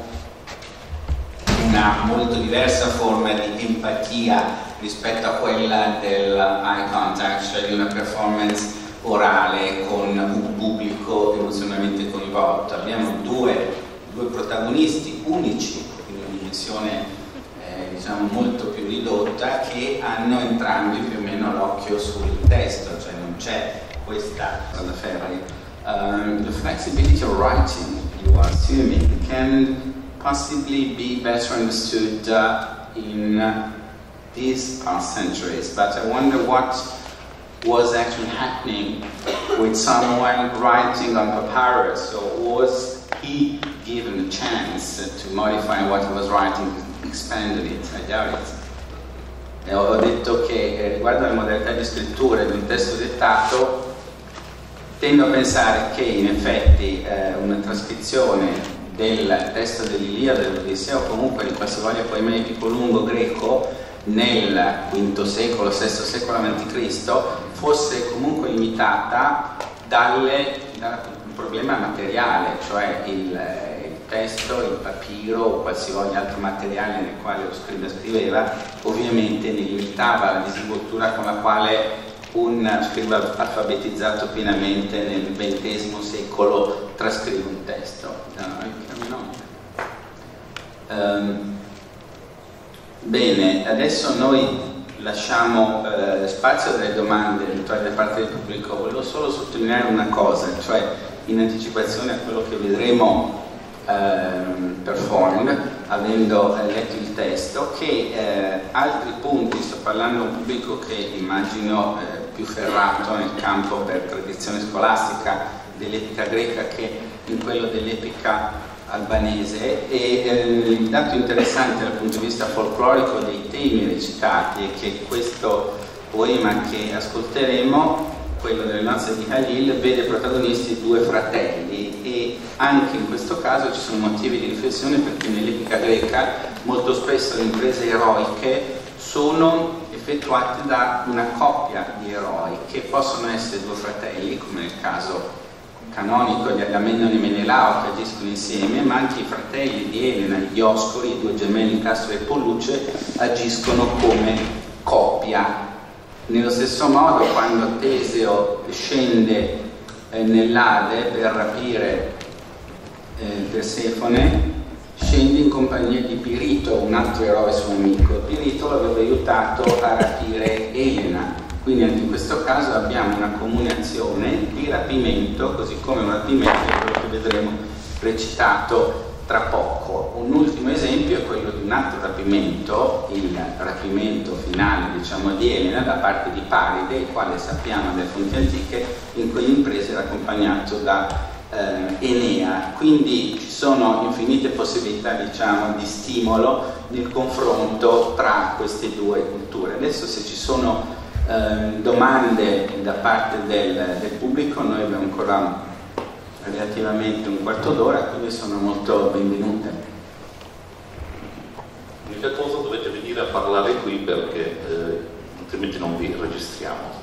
una molto diversa forma di empatia rispetto a quella del eye contact, cioè di una performance orale con un pubblico emozionalmente coinvolto. Abbiamo due, due protagonisti unici in una dimensione eh, diciamo molto più ridotta, che hanno entrambi più o meno l'occhio sul testo, cioè non c'è questa cosa ferrea. Um, the flexibility of writing, you are assuming, can possibly be better understood uh, in uh, these past centuries, but I wonder what was actually happening with someone writing on papyrus, or was he given a chance to modify what he was writing, expanded it? I doubt it. E ho detto che eh, riguardo alle modalità di scrittura di un testo dettato, tendo a pensare che in effetti eh, una trascrizione del testo dell'Iliade, dell'Odissea o comunque di qualsivoglia poema epico lungo greco nel quinto secolo, sesto secolo avanti Cristo fosse comunque limitata dalle, dal problema materiale, cioè il, il testo, il papiro o qualsivoglia altro materiale nel quale lo scriba scriveva, ovviamente ne limitava la disinvoltura con la quale un scriba alfabetizzato pienamente nel ventesimo secolo trascrive un testo. Um, bene, adesso noi lasciamo eh, spazio alle domande eventuali da parte del pubblico. Volevo solo sottolineare una cosa, cioè in anticipazione a quello che vedremo ehm, performed, avendo eh, letto il testo, che eh, altri punti, sto parlando a un pubblico che immagino eh, più ferrato nel campo per tradizione scolastica dell'epica greca che in quello dell'epica albanese, e eh, il dato interessante dal punto di vista folclorico dei temi recitati è che questo poema che ascolteremo, quello delle nozze di Halil, vede protagonisti due fratelli, e anche in questo caso ci sono motivi di riflessione, perché nell'epica greca molto spesso le imprese eroiche sono effettuate da una coppia di eroi che possono essere due fratelli, come nel caso canonico di Agamennone e Menelao, che agiscono insieme, ma anche i fratelli di Elena, gli Dioscuri, i due gemelli Castro e Polluce, agiscono come coppia. Nello stesso modo, quando Teseo scende eh, nell'Ade per rapire eh, Persefone, scende in compagnia di Pirito, un altro eroe suo amico. Pirito lo aveva aiutato a rapire Elena, quindi anche in questo caso abbiamo una comune azione di rapimento, così come un rapimento è quello che vedremo recitato tra poco. Un ultimo esempio è quello di un altro rapimento, il rapimento finale, diciamo, di Elena da parte di Paride, il quale sappiamo dalle fonti antiche in quelle imprese era accompagnato da eh, Enea. Quindi ci sono infinite possibilità, diciamo, di stimolo nel confronto tra queste due culture. Adesso, se ci sono eh, domande da parte del, del pubblico, noi abbiamo ancora relativamente un quarto d'ora, quindi sono molto benvenute. L'unica cosa, dovete venire a parlare qui perché eh, altrimenti non vi registriamo.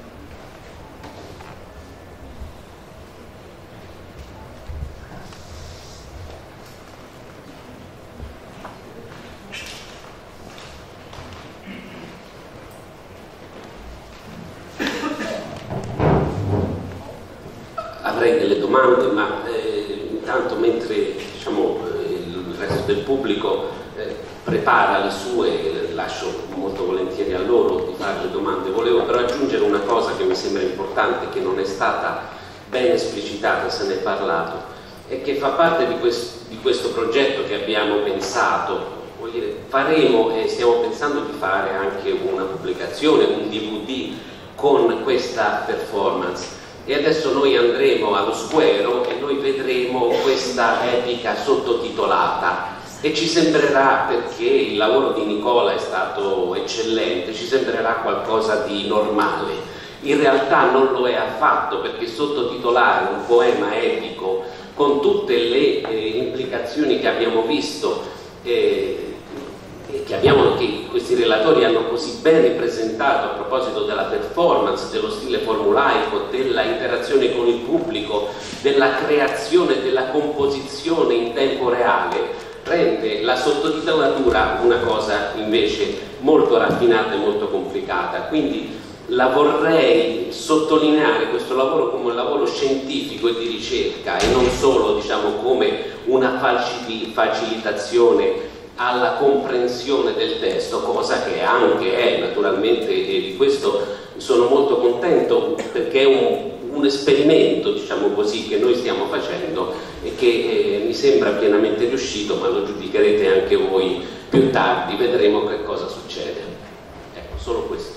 Avrei delle domande, ma eh, intanto mentre diciamo, eh, il resto del pubblico eh, prepara le sue, eh, lascio molto volentieri a loro di fare le domande. Volevo però aggiungere una cosa che mi sembra importante, che non è stata ben esplicitata, se ne è parlato, e che fa parte di, quest di questo progetto che abbiamo pensato, vuol dire, faremo e stiamo pensando di fare anche una pubblicazione, un D V D con questa performance. E adesso noi andremo allo Squero e noi vedremo questa epica sottotitolata e ci sembrerà, perché il lavoro di Nicola è stato eccellente, ci sembrerà qualcosa di normale. In realtà non lo è affatto, perché sottotitolare un poema epico con tutte le eh, implicazioni che abbiamo visto eh, che, abbiamo, che questi relatori hanno così ben ripresentato a proposito della performance, dello stile formulaico, della interazione con il pubblico, della creazione, della composizione in tempo reale, rende la sottotitolatura una cosa invece molto raffinata e molto complicata. Quindi la vorrei sottolineare questo lavoro come un lavoro scientifico e di ricerca e non solo, diciamo, come una facilitazione alla comprensione del testo, cosa che anche è naturalmente, e di questo sono molto contento, perché è un, un esperimento, diciamo così, che noi stiamo facendo e che eh, mi sembra pienamente riuscito, ma lo giudicherete anche voi più tardi, vedremo che cosa succede. Ecco, solo questo.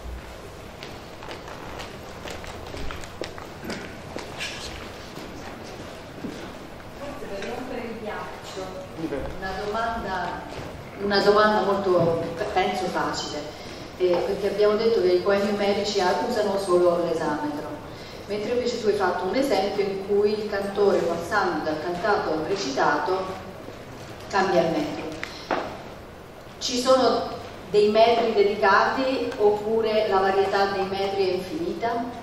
Una domanda, una domanda molto, penso, facile, eh, perché abbiamo detto che i poemi omerici usano solo l'esametro, mentre invece tu hai fatto un esempio in cui il cantore, passando dal cantato al recitato, cambia il metro. Ci sono dei metri dedicati oppure la varietà dei metri è infinita?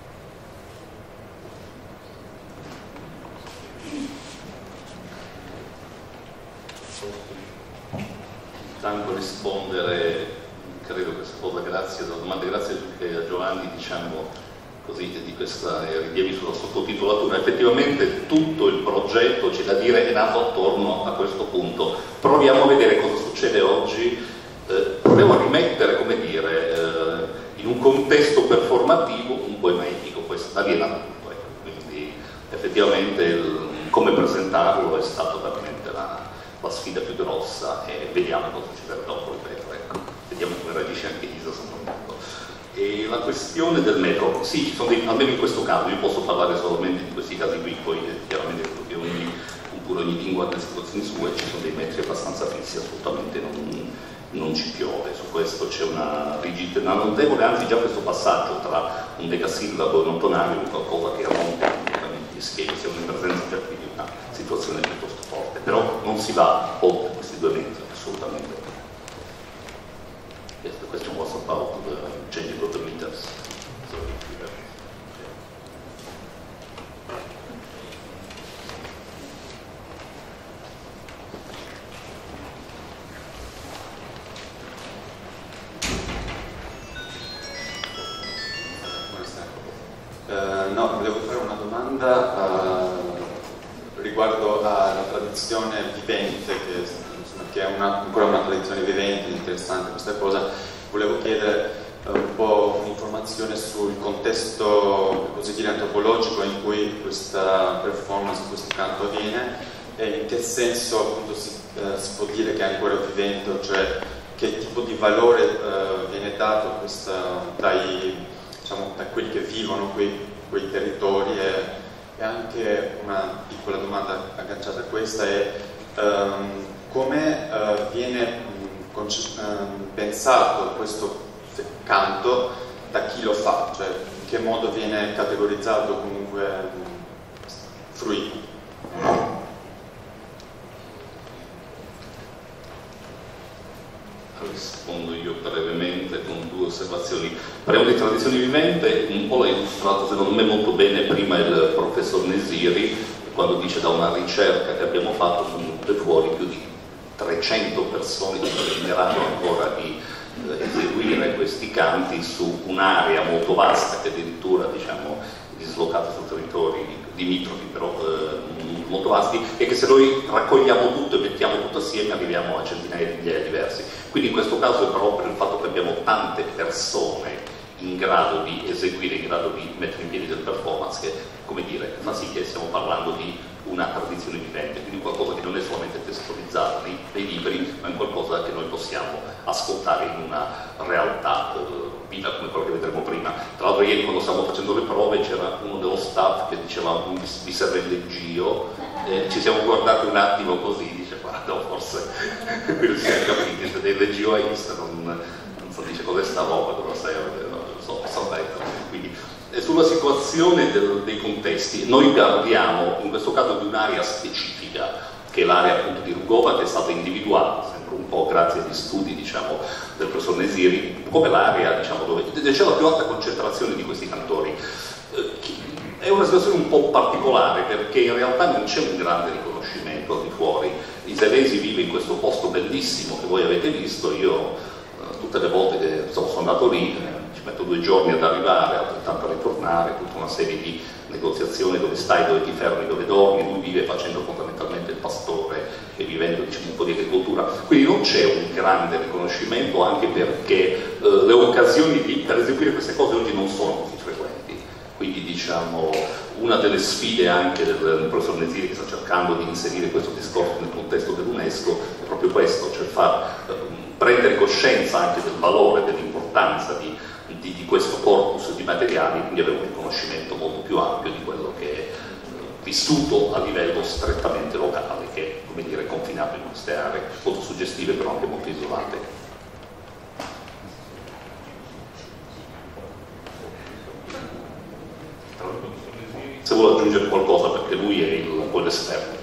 Tanto rispondere, credo che secondo grazie alla domanda, grazie a Giovanni, diciamo così, di questa rilievi sulla sottotitolatura. Effettivamente tutto il progetto, c'è da dire, è nato attorno a questo punto. Proviamo a vedere cosa succede oggi, eh, proviamo a rimettere, come dire, eh, in un contesto performativo un poema epico, questo da Vienna tutto, eh. Quindi effettivamente il, come presentarlo è stato veramente la la sfida più grossa, e vediamo cosa succederà dopo, ripeto, ecco. Vediamo come reagisce anche Isa soprattutto. E la questione del metro, sì, ci sono dei, almeno in questo caso, io posso parlare solamente di questi casi qui, poi chiaramente perché ogni, oppure ogni lingua ha le situazioni sue, ci sono dei metri abbastanza fissi, assolutamente non, non ci piove, su questo c'è una rigidità, una notevole, anzi già questo passaggio tra un decasillabo e un tonario è qualcosa che rompe completamente gli schemi, siamo in presenza già qui di una situazione piuttosto forte, però non si va oltre questi due metri, assolutamente. Yes, the question was about the changing of the meters. So, Uh, no, volevo fare una domanda uh, riguardo alla tradizione vivente, che, insomma, che è una, ancora una tradizione vivente, interessante questa cosa. Volevo chiedere uh, un po' un'informazione sul contesto, così dire, antropologico in cui questa performance, questo canto avviene, e in che senso appunto si, uh, si può dire che è ancora vivente, cioè che tipo di valore uh, viene dato a questa, dai, diciamo, da quelli che vivono quei, quei territori. E, e anche una piccola domanda agganciata a questa è um, come uh, viene um, um, pensato questo canto da chi lo fa, cioè in che modo viene categorizzato, comunque um, fruito. Rispondo io brevemente con due osservazioni. Parliamo di tradizione vivente, un po' l'ha illustrato secondo me molto bene prima il professor Nesiri, quando dice da una ricerca che abbiamo fatto sono venute fuori più di trecento persone che determineranno ancora di eh, eseguire questi canti su un'area molto vasta che addirittura, diciamo, dislocata su territori limitrofi, però eh, molto vasti, e che se noi raccogliamo tutto e mettiamo tutto assieme arriviamo a centinaia di migliaia diversi. Quindi in questo caso è proprio il fatto che abbiamo tante persone in grado di eseguire, in grado di mettere in piedi delle performance che, come dire, fa sì che stiamo parlando di una tradizione vivente, quindi qualcosa che non è solamente testualizzato nei, nei libri, ma è qualcosa che noi possiamo ascoltare in una realtà eh, viva come quello che vedremo prima. Tra l'altro ieri quando stavamo facendo le prove c'era uno dello staff che diceva vi serve il leggio, eh, ci siamo guardati un attimo così, dice guarda forse quello si è capito, del leggio hai visto, non, non so, dice cos'è sta roba, cosa serve, no, so, so quindi sulla situazione del, dei contesti, noi parliamo in questo caso di un'area specifica, che è l'area appunto di Rugova, che è stata individuata, sempre un po' grazie agli studi diciamo, del professor Nesiri, come l'area diciamo, dove c'è la più alta concentrazione di questi cantori. È una situazione un po' particolare perché in realtà non c'è un grande riconoscimento al di fuori. Iselesi vive in questo posto bellissimo che voi avete visto, io tutte le volte che sono andato lì metto due giorni ad arrivare, altrettanto a ritornare, tutta una serie di negoziazioni dove stai, dove ti fermi, dove dormi, lui vive facendo fondamentalmente il pastore e vivendo diciamo, un po' di agricoltura, quindi non c'è un grande riconoscimento anche perché eh, le occasioni di, per eseguire queste cose oggi non sono così frequenti, quindi diciamo una delle sfide anche del, del professor Nesiri che sta cercando di inserire questo discorso nel contesto dell'UNESCO è proprio questo, cioè far eh, prendere coscienza anche del valore, dell'importanza di Di, di questo corpus di materiali, quindi avere un riconoscimento molto più ampio di quello che è vissuto a livello strettamente locale, che è come dire confinato in queste aree molto suggestive però anche molto isolate. Se vuole aggiungere qualcosa perché lui è il, quell'esperto.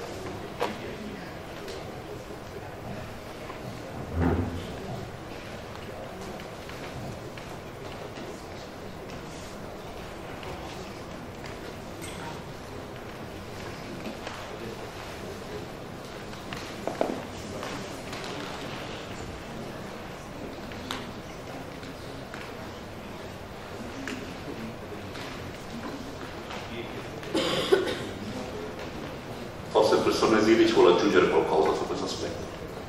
Ci vuole aggiungere qualcosa su questo aspetto.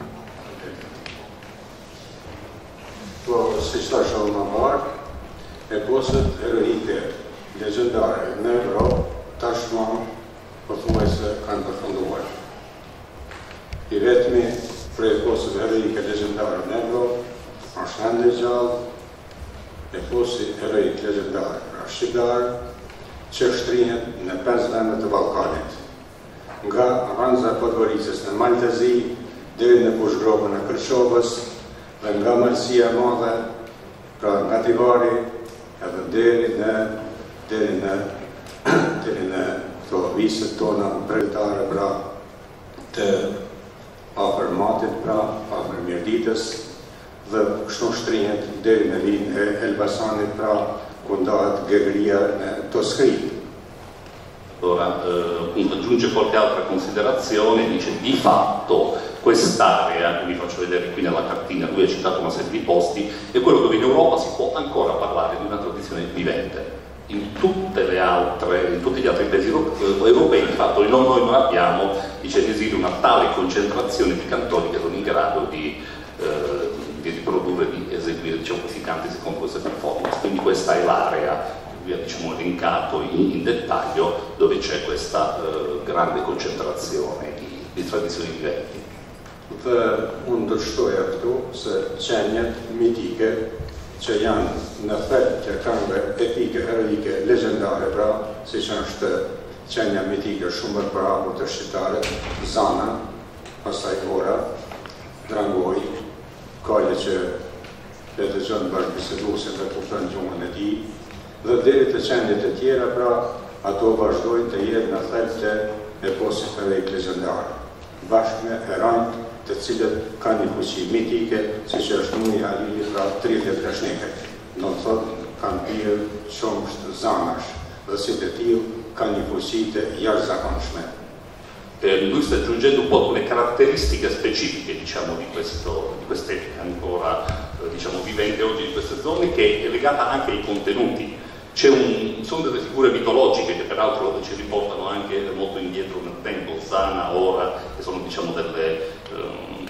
Po, si thashë më parë, eposet heroike legjendare në Evropë tashmë pothuajse kanë përfunduar. I vetmi prej eposeve heroike legjendare në Evropë është ende i gjallë, eposi heroik legjendar pra shqiptar, që shtrihet në pesë vende të Ballkanit. Nga Hanza Podgoricës në Maltezi, deri në Pushgrovën e Kërçovës, dhe nga Malësia Madhe, pra nga Tivari, edhe deri në deri në deri në këto viset tona bregtare, pra të afër Matit, pra afër Mirditës, dhe kështu shtrihet deri në linë e Elbasanit, pra ku ndahet Gegria në Toskri. Allora, eh, aggiunge qualche altra considerazione, dice di fatto quest'area, che vi faccio vedere qui nella cartina, lui ha citato una serie di posti, è quello dove in Europa si può ancora parlare di una tradizione vivente. In tutte le altre, in tutti gli altri paesi europei, di fatto noi non abbiamo, dice Nesiri, una tale concentrazione di cantori che sono in grado di, eh, di riprodurre, di eseguire diciamo, questi canti secondo queste performance. Quindi questa è l'area vi ha diciamo, elencato in, in dettaglio dove c'è questa uh, grande concentrazione di, di tradizioni viventi. Dhe unë do të shtoja këtu se qenjet mitike që janë në thelb të këngëve epike, heroike, legjendare, pra siç është qenja mitike shumë më prapu të shqiptarët, Zana, pastaj Ora, Drangoj, Kalle që e dëgjon bashkëbiseduesin dhe kupton gjuhën e tij, dhe deri të qenjet e tjera, pra ato vazhdojnë të jenë në thelb të eposit heroik legjendar, bashkë me herojt të cilët kanë një fuqi mitike, siç është Nuni Halili, pra tridhjetë Krashnekët. Do të thotë kanë pirë qumsht zanash dhe si të tillë kanë një fuqi të jashtëzakonshme. Eh, lui sta aggiungendo un po' alcune caratteristiche specifiche diciamo, di, questo, di quest'etica ancora eh, diciamo, vivente oggi in queste zone, che è legata anche ai contenuti. C'è un, sono delle figure mitologiche che peraltro ci riportano anche molto indietro nel tempo, Zana, Ora, che sono diciamo, delle, eh,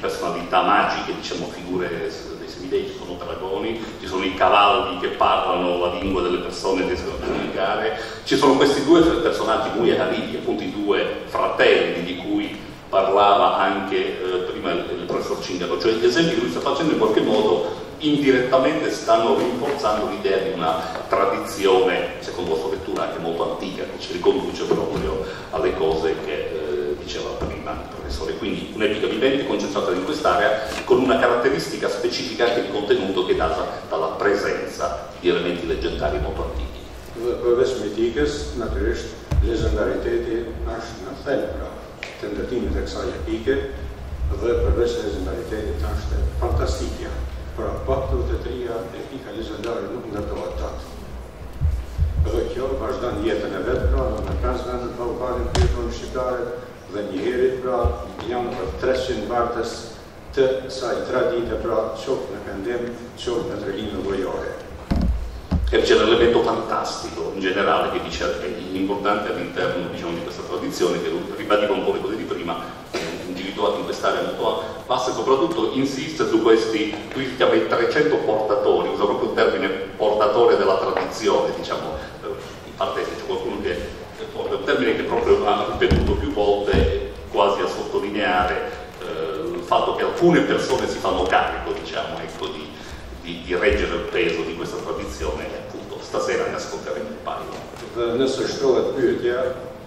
personalità magiche, diciamo figure dei semidei, ci sono dragoni, ci sono i cavalli che parlano la lingua delle persone e riescono a comunicare, ci sono questi due personaggi muy haridi, appunto i due fratelli di cui parlava anche eh, prima il, il professor Cingano, cioè gli esempi che lui sta facendo in qualche modo indirettamente stanno rinforzando l'idea di una tradizione, secondo la sua lettura, anche molto antica, che ci riconduce proprio alle cose che eh, diceva prima il professore. Quindi un'epica vivente concentrata in quest'area con una caratteristica specifica anche di contenuto che è data dalla presenza di elementi leggendari molto antichi. Përveç mitikës, natyrisht, legendariteti është në thelb pra tendatimet e kësaj epike dhe përveç legendaritetit është fantastikja. Pra paktu të trija epika legendare nuk ndërtohet tatë. Dhe kjo vazhdon jetën e vetë pra në pesë vende të Ballkanit kryetorin shqiptare dhe njëherët pra janë për treqind vartës të saj tradite pra qoftë në pendim, qoftë në trelinë vojore. E c'è un elemento fantastico in generale che dice è importante all'interno, diciamo, di questa tradizione, che ribadiva un po' le cose di prima, individuato in quest'area molto vasta, e soprattutto insiste su questi, qui si chiama i trecento portatori, usa proprio il termine portatore della tradizione, diciamo, in parte c'è qualcuno che porta un termine che proprio ha ripetuto più volte, quasi a sottolineare eh, il fatto che alcune persone si fanno carico, diciamo, ecco, di Di, di reggere il peso di questa tradizione, e appunto stasera ne ascolteremo un paio. Dhe nëse shtrohet pyetja,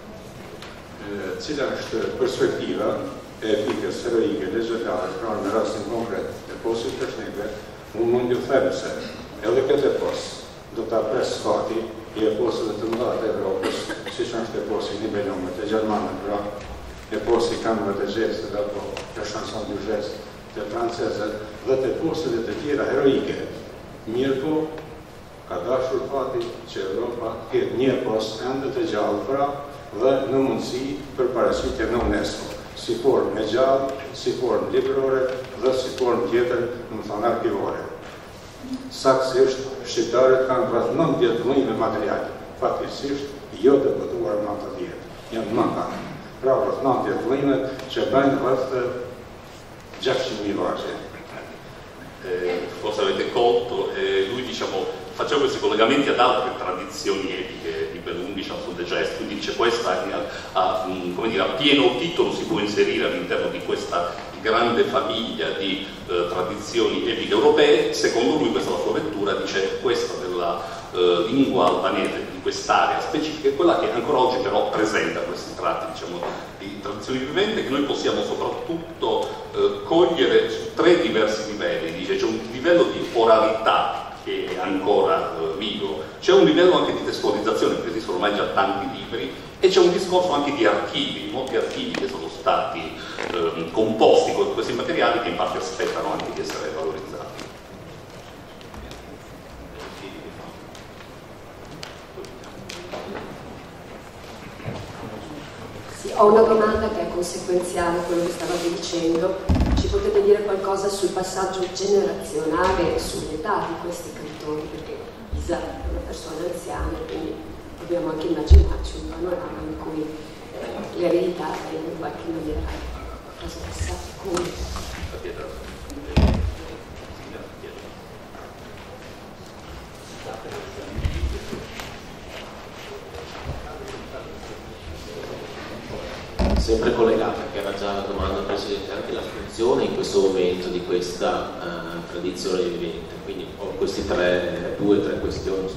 cila është perspektiva e epikës heroike legjendare, pra në rastin konkret të eposit të shnekve, unë mund ju them se edhe këtë epos do ta pres fati i eposëve të mëdha të Evropës, siç është eposi i Nibelungut të Gjermanëve, pra eposi i kanëve të Gjestit apo të Chanson du Geste të francezët dhe të eposëve të tjera heroike. Mirë po, ka dashur fati që Europa ketë një epos ende të gjallë pra dhe në mundësi për paraqitje në UNESCO, si formë e gjallë, si formë librore dhe si formë tjetër, në më thonë arkivore. Saktësisht, shqiptarët kanë rreth nëntëdhjetë vllime materiale, fatkeqësisht jo të botuar nëntëdhjetë, janë nëntëdhjetë. Pra rreth nëntëdhjetë vllime që bëjnë rreth gjashtëqind vargje. Eh, forse avete colto, eh, lui diciamo faceva questi collegamenti ad altre tradizioni epiche di Belunghi, Chanson de Geste, quindi dice questa a, a, come dire, a pieno titolo si può inserire all'interno di questa grande famiglia di eh, tradizioni epiche europee. Secondo lui, questa è la sua lettura, dice questa della eh, lingua albanese, di quest'area specifica, è quella che ancora oggi però presenta questi tratti, diciamo, di tradizioni viventi, che noi possiamo soprattutto eh, cogliere su tre diversi livelli. Dice c'è un livello di oralità che è ancora eh, vivo, c'è un livello anche di testualizzazione, perché esistono ormai già tanti libri, e c'è un discorso anche di archivi, molti archivi che sono stati eh, composti con questi materiali che in parte aspettano anche di essere valorizzati. Sì, ho una domanda che è conseguenziale a quello che stavate dicendo. Ci potete dire qualcosa sul passaggio generazionale e sull'età di questi cantori? Perché Isa è una persona anziana, quindi dobbiamo anche immaginarci un panorama in cui eh, l'eredità è in qualche maniera trasmessa. Come? Sempre collegata, che era già la domanda precedente, anche la funzione in questo momento di questa uh, tradizione vivente. Quindi ho questi tre, due o tre questioni.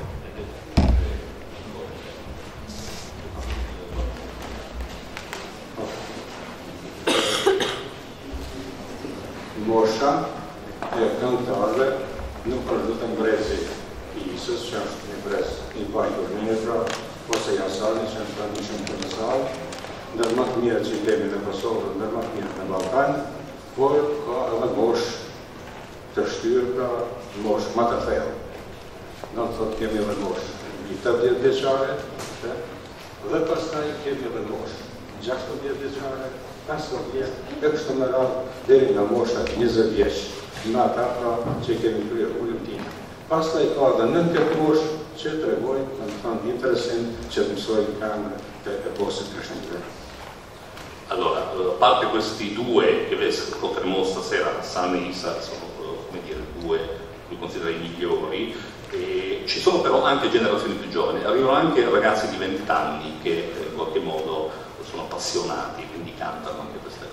Mosha e këngëtarëve nuk është vetëm brezi i Isës, që është një brez i vajtur mirë, pra, ose Jasani, që është një shumë të nësallë, ndër më të mirë që i kemi në Kosovë, ndër më të mirë në Ballkan, por ka edhe mosh të shtyrë, pra mosh më të thellë. Do të thotë kemi edhe mosh njëntëdhjetë vjeçare, dhe pastaj kemi edhe mosh gjashtëdhjetë vjeçare, pesëdhjetë vjeç, e kështu me radhë deri nga mosha njëzet vjeç, në ata pra që kemi kryer ulëmtinë. Pastaj ka edhe nëntëdhjetë mosh që tregojnë, do të thonë interesin që të mësojnë kanë të eposit krishterë. Allora, a parte questi due che potremo stasera, Sam e Isa, sono come dire due che considero i migliori, e ci sono però anche generazioni più giovani, arrivano anche ragazzi di venti anni che in qualche modo sono appassionati, quindi cantano anche queste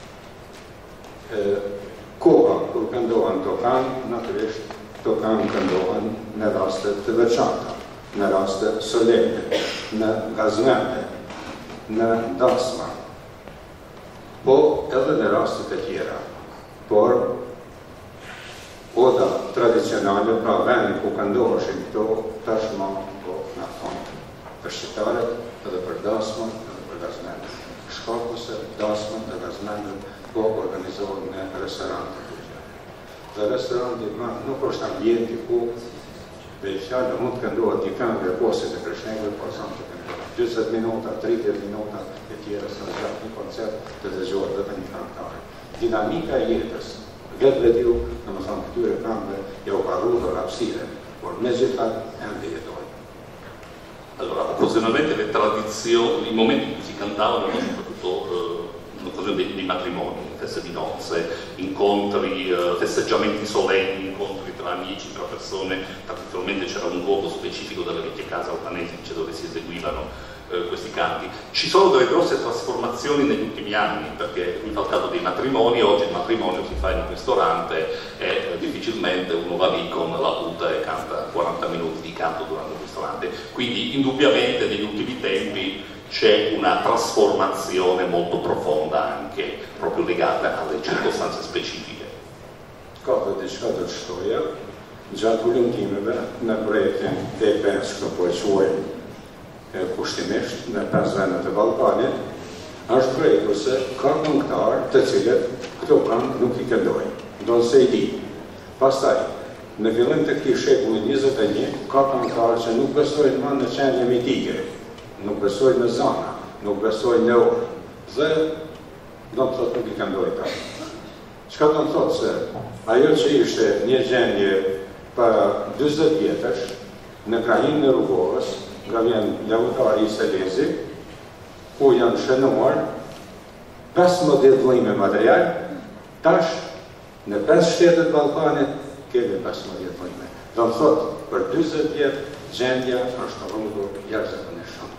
cose. Koha, kur këndohen tokan, natyrisht tokan këndohen në raste të veçanta, në raste solene, në gazmete, në dasma, po edhe në rastet e tjera. Por oda tradicionale, pra vendi ku këndoheshin këto, tashma po në thonë për shqiptarët, edhe për dasmën, edhe për gazmetën. Shkaku se dasmën dhe gazmetën po organizohen në restorante të gjë. Dhe restoranti nuk është ambjenti ku dhe i fjallë mund të këndohet një këngë dhe posit e Krishnegëve, por sa të këndohet njëzet minuta, tridhjetë minuta e tjera së në gjatë një koncert të dëgjohet dhe të një këngëtare. Dinamika e jetës, vetë dhe t'ju, në më thonë këtyre këngëve, ja u ka rrudhur hapësire, por me gjithat ende jetojnë. Allora, occasionalmente le tradizioni, i momenti in cui si cantavano erano soprattutto in occasione dei, dei matrimoni, feste di nozze, incontri, eh, festeggiamenti solenni, incontri tra amici, tra persone. Tradizionalmente c'era un luogo specifico delle vecchie case albanesi dove si eseguivano eh, questi canti. Ci sono delle grosse trasformazioni negli ultimi anni, perché mi fa il caso dei matrimoni, oggi il matrimonio si fa in un ristorante e eh, difficilmente uno va lì con la tuta e canta quaranta minuti di canto durante il ristorante. Quindi indubbiamente negli ultimi tempi c'è una trasformazione molto profonda anche proprio legata alle circostanze specifiche. Ka dhe diçka të shtoja, gjatë vullumtimeve në projektin E pesë që po e quajmë kushtimisht në pesë vendet e Ballkanit, është projektu se ka këngëtarë të cilët këto këngë nuk i këndojnë, ndonë se i di. Pastaj, në fillim të këtij shekulli njëzet e një, ka këngëtarë që nuk besojnë më në qendje mitike, nuk besojnë në zana, nuk besojnë në orë, dhe do të thotë nuk i këndojnë ta. Çka do të thotë se ajo që ishte një gjendje para dyzet vjetësh në krahin në Rrugovës, nga vjen lautari i Selezi, ku janë shënuar pesëmbëdhjetë vëllime material, tash në pesë shtetet Ballkanit kemi pesëmbëdhjetë vëllime. Do të thotë për dyzet vjet gjendja është rrugë jashtëzakonisht shumë.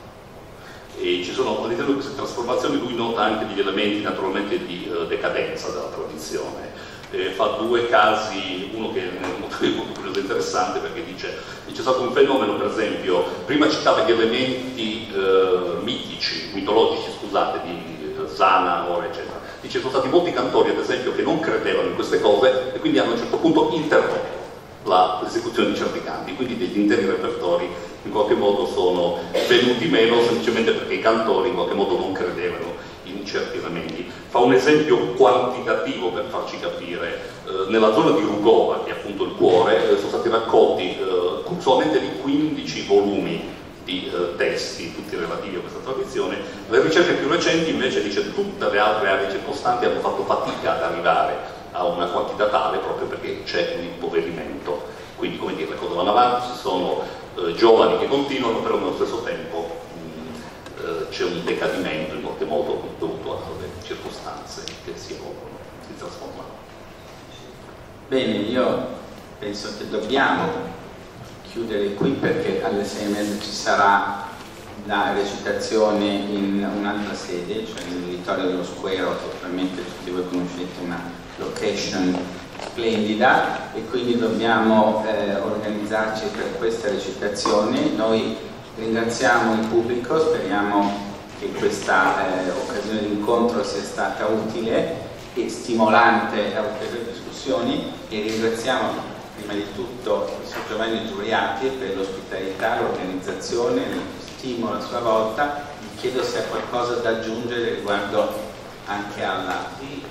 E ci sono all'interno di queste trasformazioni, lui nota anche degli elementi naturalmente di uh, decadenza della tradizione. Eh, fa due casi, uno che è molto, molto curioso e interessante perché dice che c'è stato un fenomeno, per esempio, prima citava gli elementi uh, mitici, mitologici, scusate, di uh, Zana, Ore, eccetera. Dice sono stati molti cantori, ad esempio, che non credevano in queste cose e quindi hanno a un certo punto interrotto l'esecuzione di certi canti, quindi degli interi repertori in qualche modo sono venuti meno semplicemente perché i cantori in qualche modo non credevano in certi elementi. Fa un esempio quantitativo per farci capire. Eh, nella zona di Rugova, che è appunto il cuore, eh, sono stati raccolti eh, solamente di quindici volumi di eh, testi, tutti relativi a questa tradizione. Le ricerche più recenti invece dice che tutte le altre aree circostanti hanno fatto fatica ad arrivare a una quantità tale proprio perché c'è un impoverimento. Quindi, come dire, le cose vanno avanti, ci sono eh, giovani che continuano, però nello stesso tempo mh, eh, c'è un decadimento in qualche modo dovuto alle circostanze che si evolvono, si trasformano. Bene, io penso che dobbiamo chiudere qui perché alle sei e mezza ci sarà la recitazione in un'altra sede, cioè nell'Uditorio dello Square, che probabilmente tutti voi conoscete, una location splendida, e quindi dobbiamo eh, organizzarci per questa recitazione. Noi ringraziamo il pubblico, speriamo che questa eh, occasione di incontro sia stata utile e stimolante a ulteriori discussioni, e ringraziamo prima di tutto il professor Giovanni Giuriati per l'ospitalità, l'organizzazione, il stimolo a sua volta. Mi chiedo se ha qualcosa da aggiungere riguardo anche alla...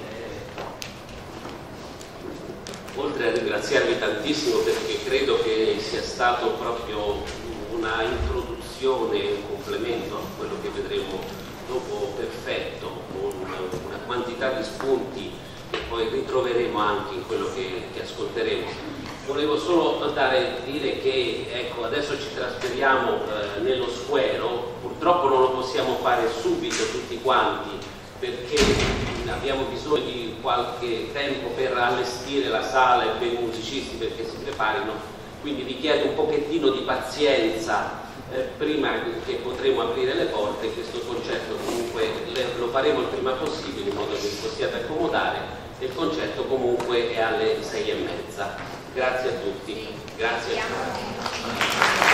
Oltre a ringraziarvi tantissimo perché credo che sia stato proprio una introduzione, un complemento a quello che vedremo dopo perfetto, con una quantità di spunti che poi ritroveremo anche in quello che, che ascolteremo. Volevo solo dare, dire che ecco, adesso ci trasferiamo eh, nello Squero, purtroppo non lo possiamo fare subito tutti quanti perché abbiamo bisogno di qualche tempo per allestire la sala e per i musicisti perché si preparino, quindi vi chiedo un pochettino di pazienza eh, prima che potremo aprire le porte. Questo concerto comunque lo faremo il prima possibile in modo che vi possiate accomodare, e il concerto comunque è alle sei e mezza. Grazie a tutti. Grazie a tutti.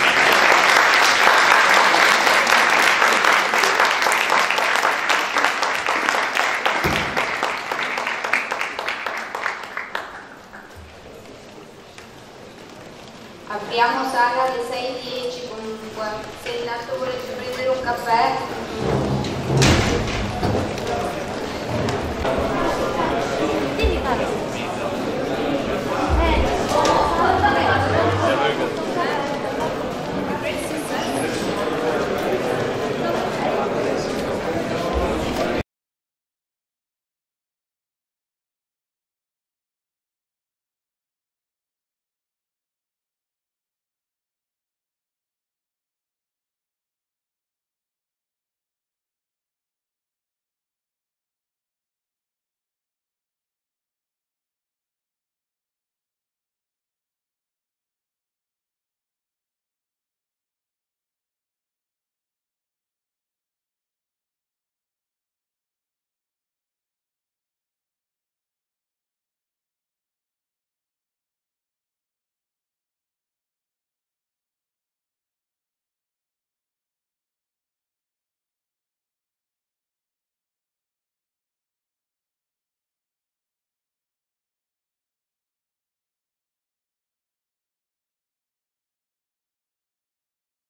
Apriamo sala alle sei e dieci comunque, se il nato volete prendere un caffè